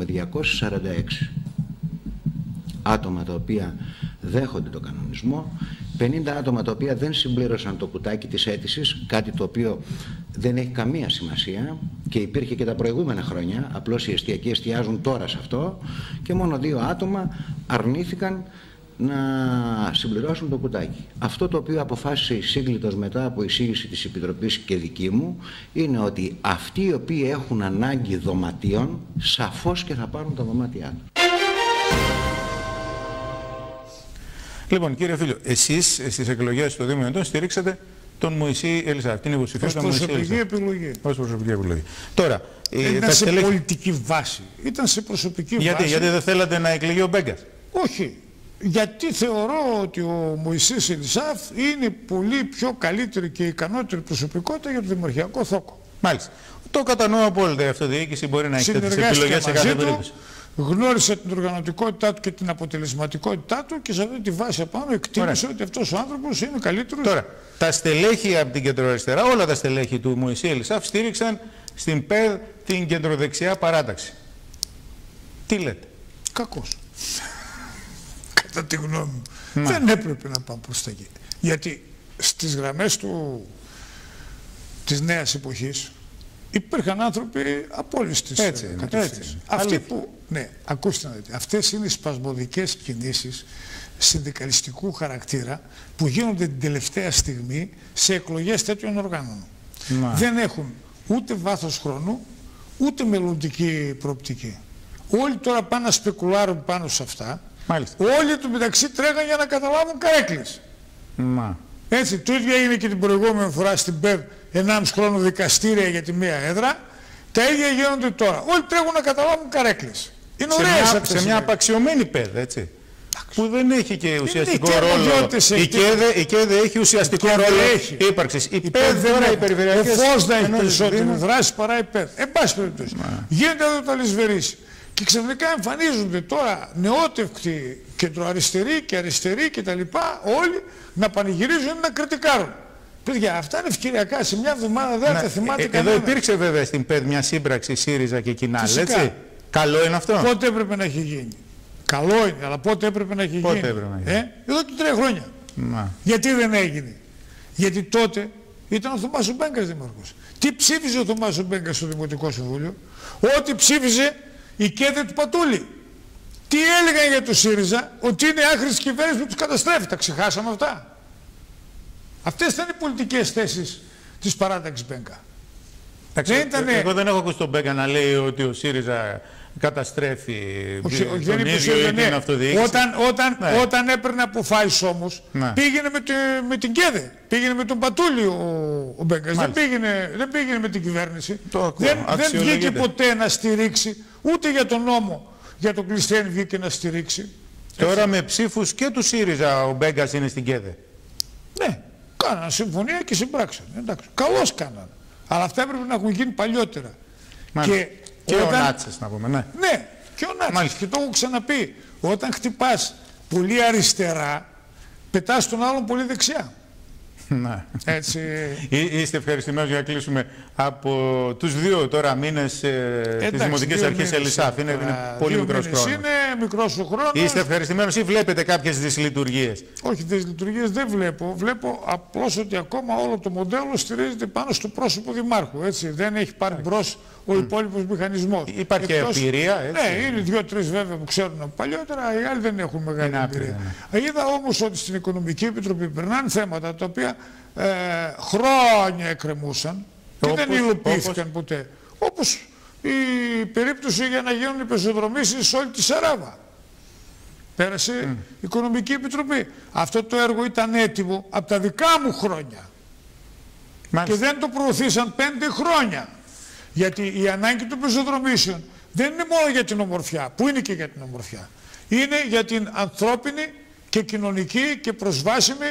246 άτομα τα οποία δέχονται τον κανονισμό, 50 άτομα τα οποία δεν συμπλήρωσαν το κουτάκι της αίτησης, κάτι το οποίο δεν έχει καμία σημασία και υπήρχε και τα προηγούμενα χρόνια, απλώς οι εστιακοί εστιάζουν τώρα σε αυτό, και μόνο 2 άτομα αρνήθηκαν να συμπληρώσουν το κουτάκι. Αυτό το οποίο αποφάσισε η σύγκλιτος μετά από εισήγηση της Επιτροπής και δική μου είναι ότι αυτοί οι οποίοι έχουν ανάγκη δωματίων σαφώς και θα πάρουν τα δωμάτια τους. Λοιπόν, κύριε Φίλιο, εσείς στις εκλογές του Δήμου Εντών στηρίξατε τον Μωυσή Ελισάφ, την υποψηφία του Μωυσή Ελισάφ. Ως προσωπική επιλογή. Τώρα, ήταν σε πολιτική βάση. Ήταν σε προσωπική βάση. Γιατί δεν θέλατε να εκλεγεί ο Μπέγκας? Όχι. Γιατί θεωρώ ότι ο Μωυσής Ελισάφ είναι πολύ πιο καλύτερη και ικανότερη προσωπικότητα για το δημαρχιακό θόκο. Μάλιστα. Το κατανοώ απόλυτα. Η αυτοδιοίκηση μπορεί να έχει τις επιλογές σε κάθε περίπτωση. Γνώρισε την οργανωτικότητά του και την αποτελεσματικότητά του και σε αυτή τη βάση απάνω εκτίμησε ότι αυτός ο άνθρωπος είναι καλύτερος. Τώρα, τα στελέχη από την κεντροαριστερά, όλα τα στελέχη του Μωυσή Ελισάφ στήριξαν στην ΠΕΔ την κεντροδεξιά παράταξη. Τι λέτε? Κακός. κατά τη γνώμη μου. Δεν έπρεπε να πάμε προς τα εκεί. Γιατί στις γραμμές της νέας εποχής υπήρχαν άνθρωποι από όλες τις κατευθύνσεις. Αυτοί που, ναι, ακούστε να δείτε, αυτές είναι οι σπασμωδικές κινήσεις συνδικαλιστικού χαρακτήρα που γίνονται την τελευταία στιγμή σε εκλογές τέτοιων οργάνων. Δεν έχουν ούτε βάθος χρόνου, ούτε μελλοντική προοπτική. Όλοι τώρα πάνε να σπεκουλάρουν πάνω σε αυτά. Μάλιστα. Όλοι του μεταξύ τρέχαν για να καταλάβουν καρέκλες. Έτσι, το ίδιο έγινε και την προηγούμενη φορά στην ΠΕΔ, 1,5 χρόνο δικαστήρια για τη μία έδρα. Τα ίδια γίνονται τώρα. Όλοι τρέχουν να καταλάβουν καρέκλες. Είναι ωραίες αυτές. Σε μια απαξιωμένη ΠΕΔ, έτσι. Που δεν έχει και ουσιαστικό ρόλο. Η ΚΕΔΕ έχει ουσιαστικό ρόλο ύπαρξης. Η ΠΕΔ τώρα οι περιφερειακές... Ο ΦΟΣ να έχει περισσότερη δράση παρά η ΠΕΔ. Εν πάση περιπτώσει. Γίνεται εδώ το αλυσβερίσι. Και ξαφνικά εμφανίζονται τώρα νεότευκτοι κεντροαριστεροί και αριστεροί και τα λοιπά, όλοι να πανηγυρίζουν ή να κριτικάρουν. Παιδιά, αυτά είναι ευκαιριακά. Σε μια εβδομάδα δεν θα θυμάται κανένα. Εδώ υπήρξε βέβαια στην ΠΕΔ μια σύμπραξη ΣΥΡΙΖΑ και Κινάλ, έτσι. Καλό είναι αυτό. Πότε έπρεπε να έχει γίνει. Καλό είναι, αλλά πότε έπρεπε να έχει γίνει. Εδώ και 3 χρόνια. Γιατί δεν έγινε. Γιατί τότε ήταν ο Θωμάς ο Μπέγκας δήμαρχος. Τι ψήφιζε ο Θωμάς ο Μπέγκας στο Δημοτικό Συμβούλιο? Ό,τι ψήφιζε η ΚΕΔΕ του Πατούλη. Τι έλεγαν για το ΣΥΡΙΖΑ? Ότι είναι άχρηστη κυβέρνηση που τους καταστρέφει. Τα ξεχάσαμε αυτά. Αυτές ήταν οι πολιτικές θέσεις της παράταξης Μπέγκα. Εγώ δεν έχω ακούσει τον Μπέγκα να λέει ότι ο ΣΥΡΙΖΑ καταστρέφει τον ίδιο ή την αυτοδιοίκηση. Όταν έπαιρνε αποφάσεις όμως, πήγαινε με την ΚΕΔΕ, πήγαινε με τον Πατούλη ο Μπέγκας, δεν πήγαινε με την κυβέρνηση. Δεν βγήκε ποτέ να στηρίξει, ούτε για τον νόμο, για τον Κλειστρένη βγήκε να στηρίξει. Τώρα με ψήφους και του ΣΥΡΙΖΑ ο Μπέγκας είναι στην ΚΕΔΕ. Ναι, κάναν συμφωνία και συμπράξαν. Καλώς κάναν. Αλλά αυτά έπρεπε να έχουν γίνει παλιότερα. Και ο Νάτσες να πούμε, ναι. Ναι, και ο Νάτσες. Και το έχω ξαναπεί. Όταν χτυπάς πολύ αριστερά, πετάς τον άλλον πολύ δεξιά. Ναι. Έτσι. Είστε ευχαριστημένοι για να κλείσουμε από τους 2 τώρα μήνες της Δημοτικής Αρχής Ελισσάφ. Είναι πολύ μικρός χρόνος. Είναι μικρός ο χρόνος. Είστε ευχαριστημένοι ή βλέπετε κάποιες δυσλειτουργίες? Όχι, δυσλειτουργίες δεν βλέπω. Βλέπω απλώς ότι ακόμα όλο το μοντέλο στηρίζεται πάνω στο πρόσωπο δημάρχου. Έτσι. Δεν έχει πάρει μπρος ο υπόλοιπος μηχανισμός. Υπάρχει εμπειρία, έτσι. Ναι, είναι 2-3 βέβαια που ξέρουν από παλιότερα, οι άλλοι δεν έχουν μεγάλη εμπειρία. Είδα όμως ότι στην Οικονομική Επιτροπή περνάνε θέματα τα οποία χρόνια εκκρεμούσαν και δεν υλοποιήθηκαν ποτέ. Όπως η περίπτωση για να γίνουν οι πεζοδρομήσεις σε όλη τη Σαράβα. Πέρασε η Οικονομική Επιτροπή. Αυτό το έργο ήταν έτοιμο από τα δικά μου χρόνια. Και δεν το προωθήσαν 5 χρόνια. Γιατί η ανάγκη των πεζοδρομήσεων δεν είναι μόνο για την ομορφιά, που είναι και για την ομορφιά. Είναι για την ανθρώπινη και κοινωνική και προσβάσιμη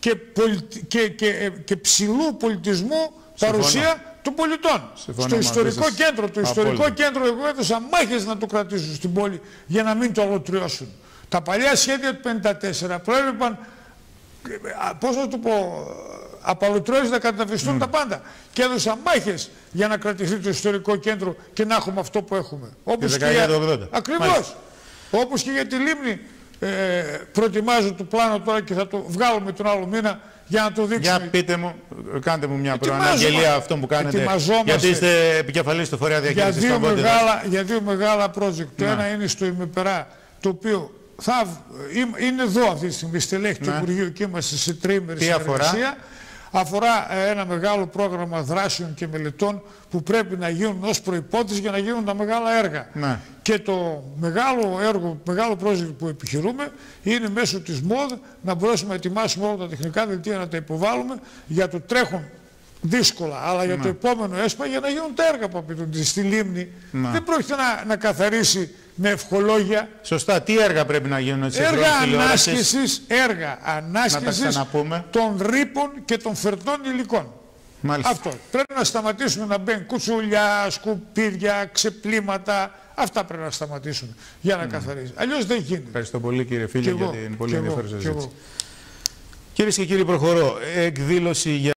και ψηλού πολιτισμού παρουσία των πολιτών. Στο ιστορικό κέντρο. Το ιστορικό κέντρο εγώ έδωσα μάχες να το κρατήσουν στην πόλη για να μην το αλωτριώσουν. Τα παλιά σχέδια του 1954 προέβλεπαν, πώς να το πω, απαλωτριώσεις να καταβιστούν τα πάντα. Και έδωσα μάχες για να κρατηθεί το ιστορικό κέντρο και να έχουμε αυτό που έχουμε. Όπως και για... Ακριβώς. Όπως και για τη Λίμνη προετοιμάζω το πλάνο τώρα και θα το βγάλουμε τον άλλο μήνα για να το δείξουμε. Για πείτε μου, κάντε μου μια προαναγγελία αυτό που κάνετε. Γιατί είστε επικεφαλής του Φορέα Διαχείρισης για 2 μεγάλα project. Το ένα είναι στο Ημεπερά, το οποίο είναι εδώ αυτή τη στιγμή, στελέχη του Υπουργείου και είμαστε σε 3ημερη συνεργασία. Αφορά ένα μεγάλο πρόγραμμα δράσεων και μελετών που πρέπει να γίνουν ως προϋπόθεση για να γίνουν τα μεγάλα έργα. Ναι. Και το μεγάλο έργο, μεγάλο project που επιχειρούμε είναι μέσω της ΜΟΔ να μπορέσουμε να ετοιμάσουμε όλα τα τεχνικά δελτία, να τα υποβάλουμε για το τρέχον δύσκολα, αλλά για το επόμενο ΕΣΠΑ για να γίνουν τα έργα που απαιτούνται στη Λίμνη. Δεν πρόκειται να καθαρίσει με ευχολόγια. Σωστά. Τι έργα πρέπει να γίνουν έτσι? Έργα ανάσκησης των ρήπων και των φερτών υλικών. Μάλιστα. Αυτό. Πρέπει να σταματήσουμε να μπαίνουν κουτσούλια, σκουπίδια, ξεπλήματα. Αυτά πρέπει να σταματήσουμε για να καθαρίσει. Αλλιώς δεν γίνεται. Ευχαριστώ πολύ κύριε φίλε για την πολύ ενδιαφέρουσα συζήτηση. Κυρίες και κύριοι, προχωρώ. Εκδήλωση για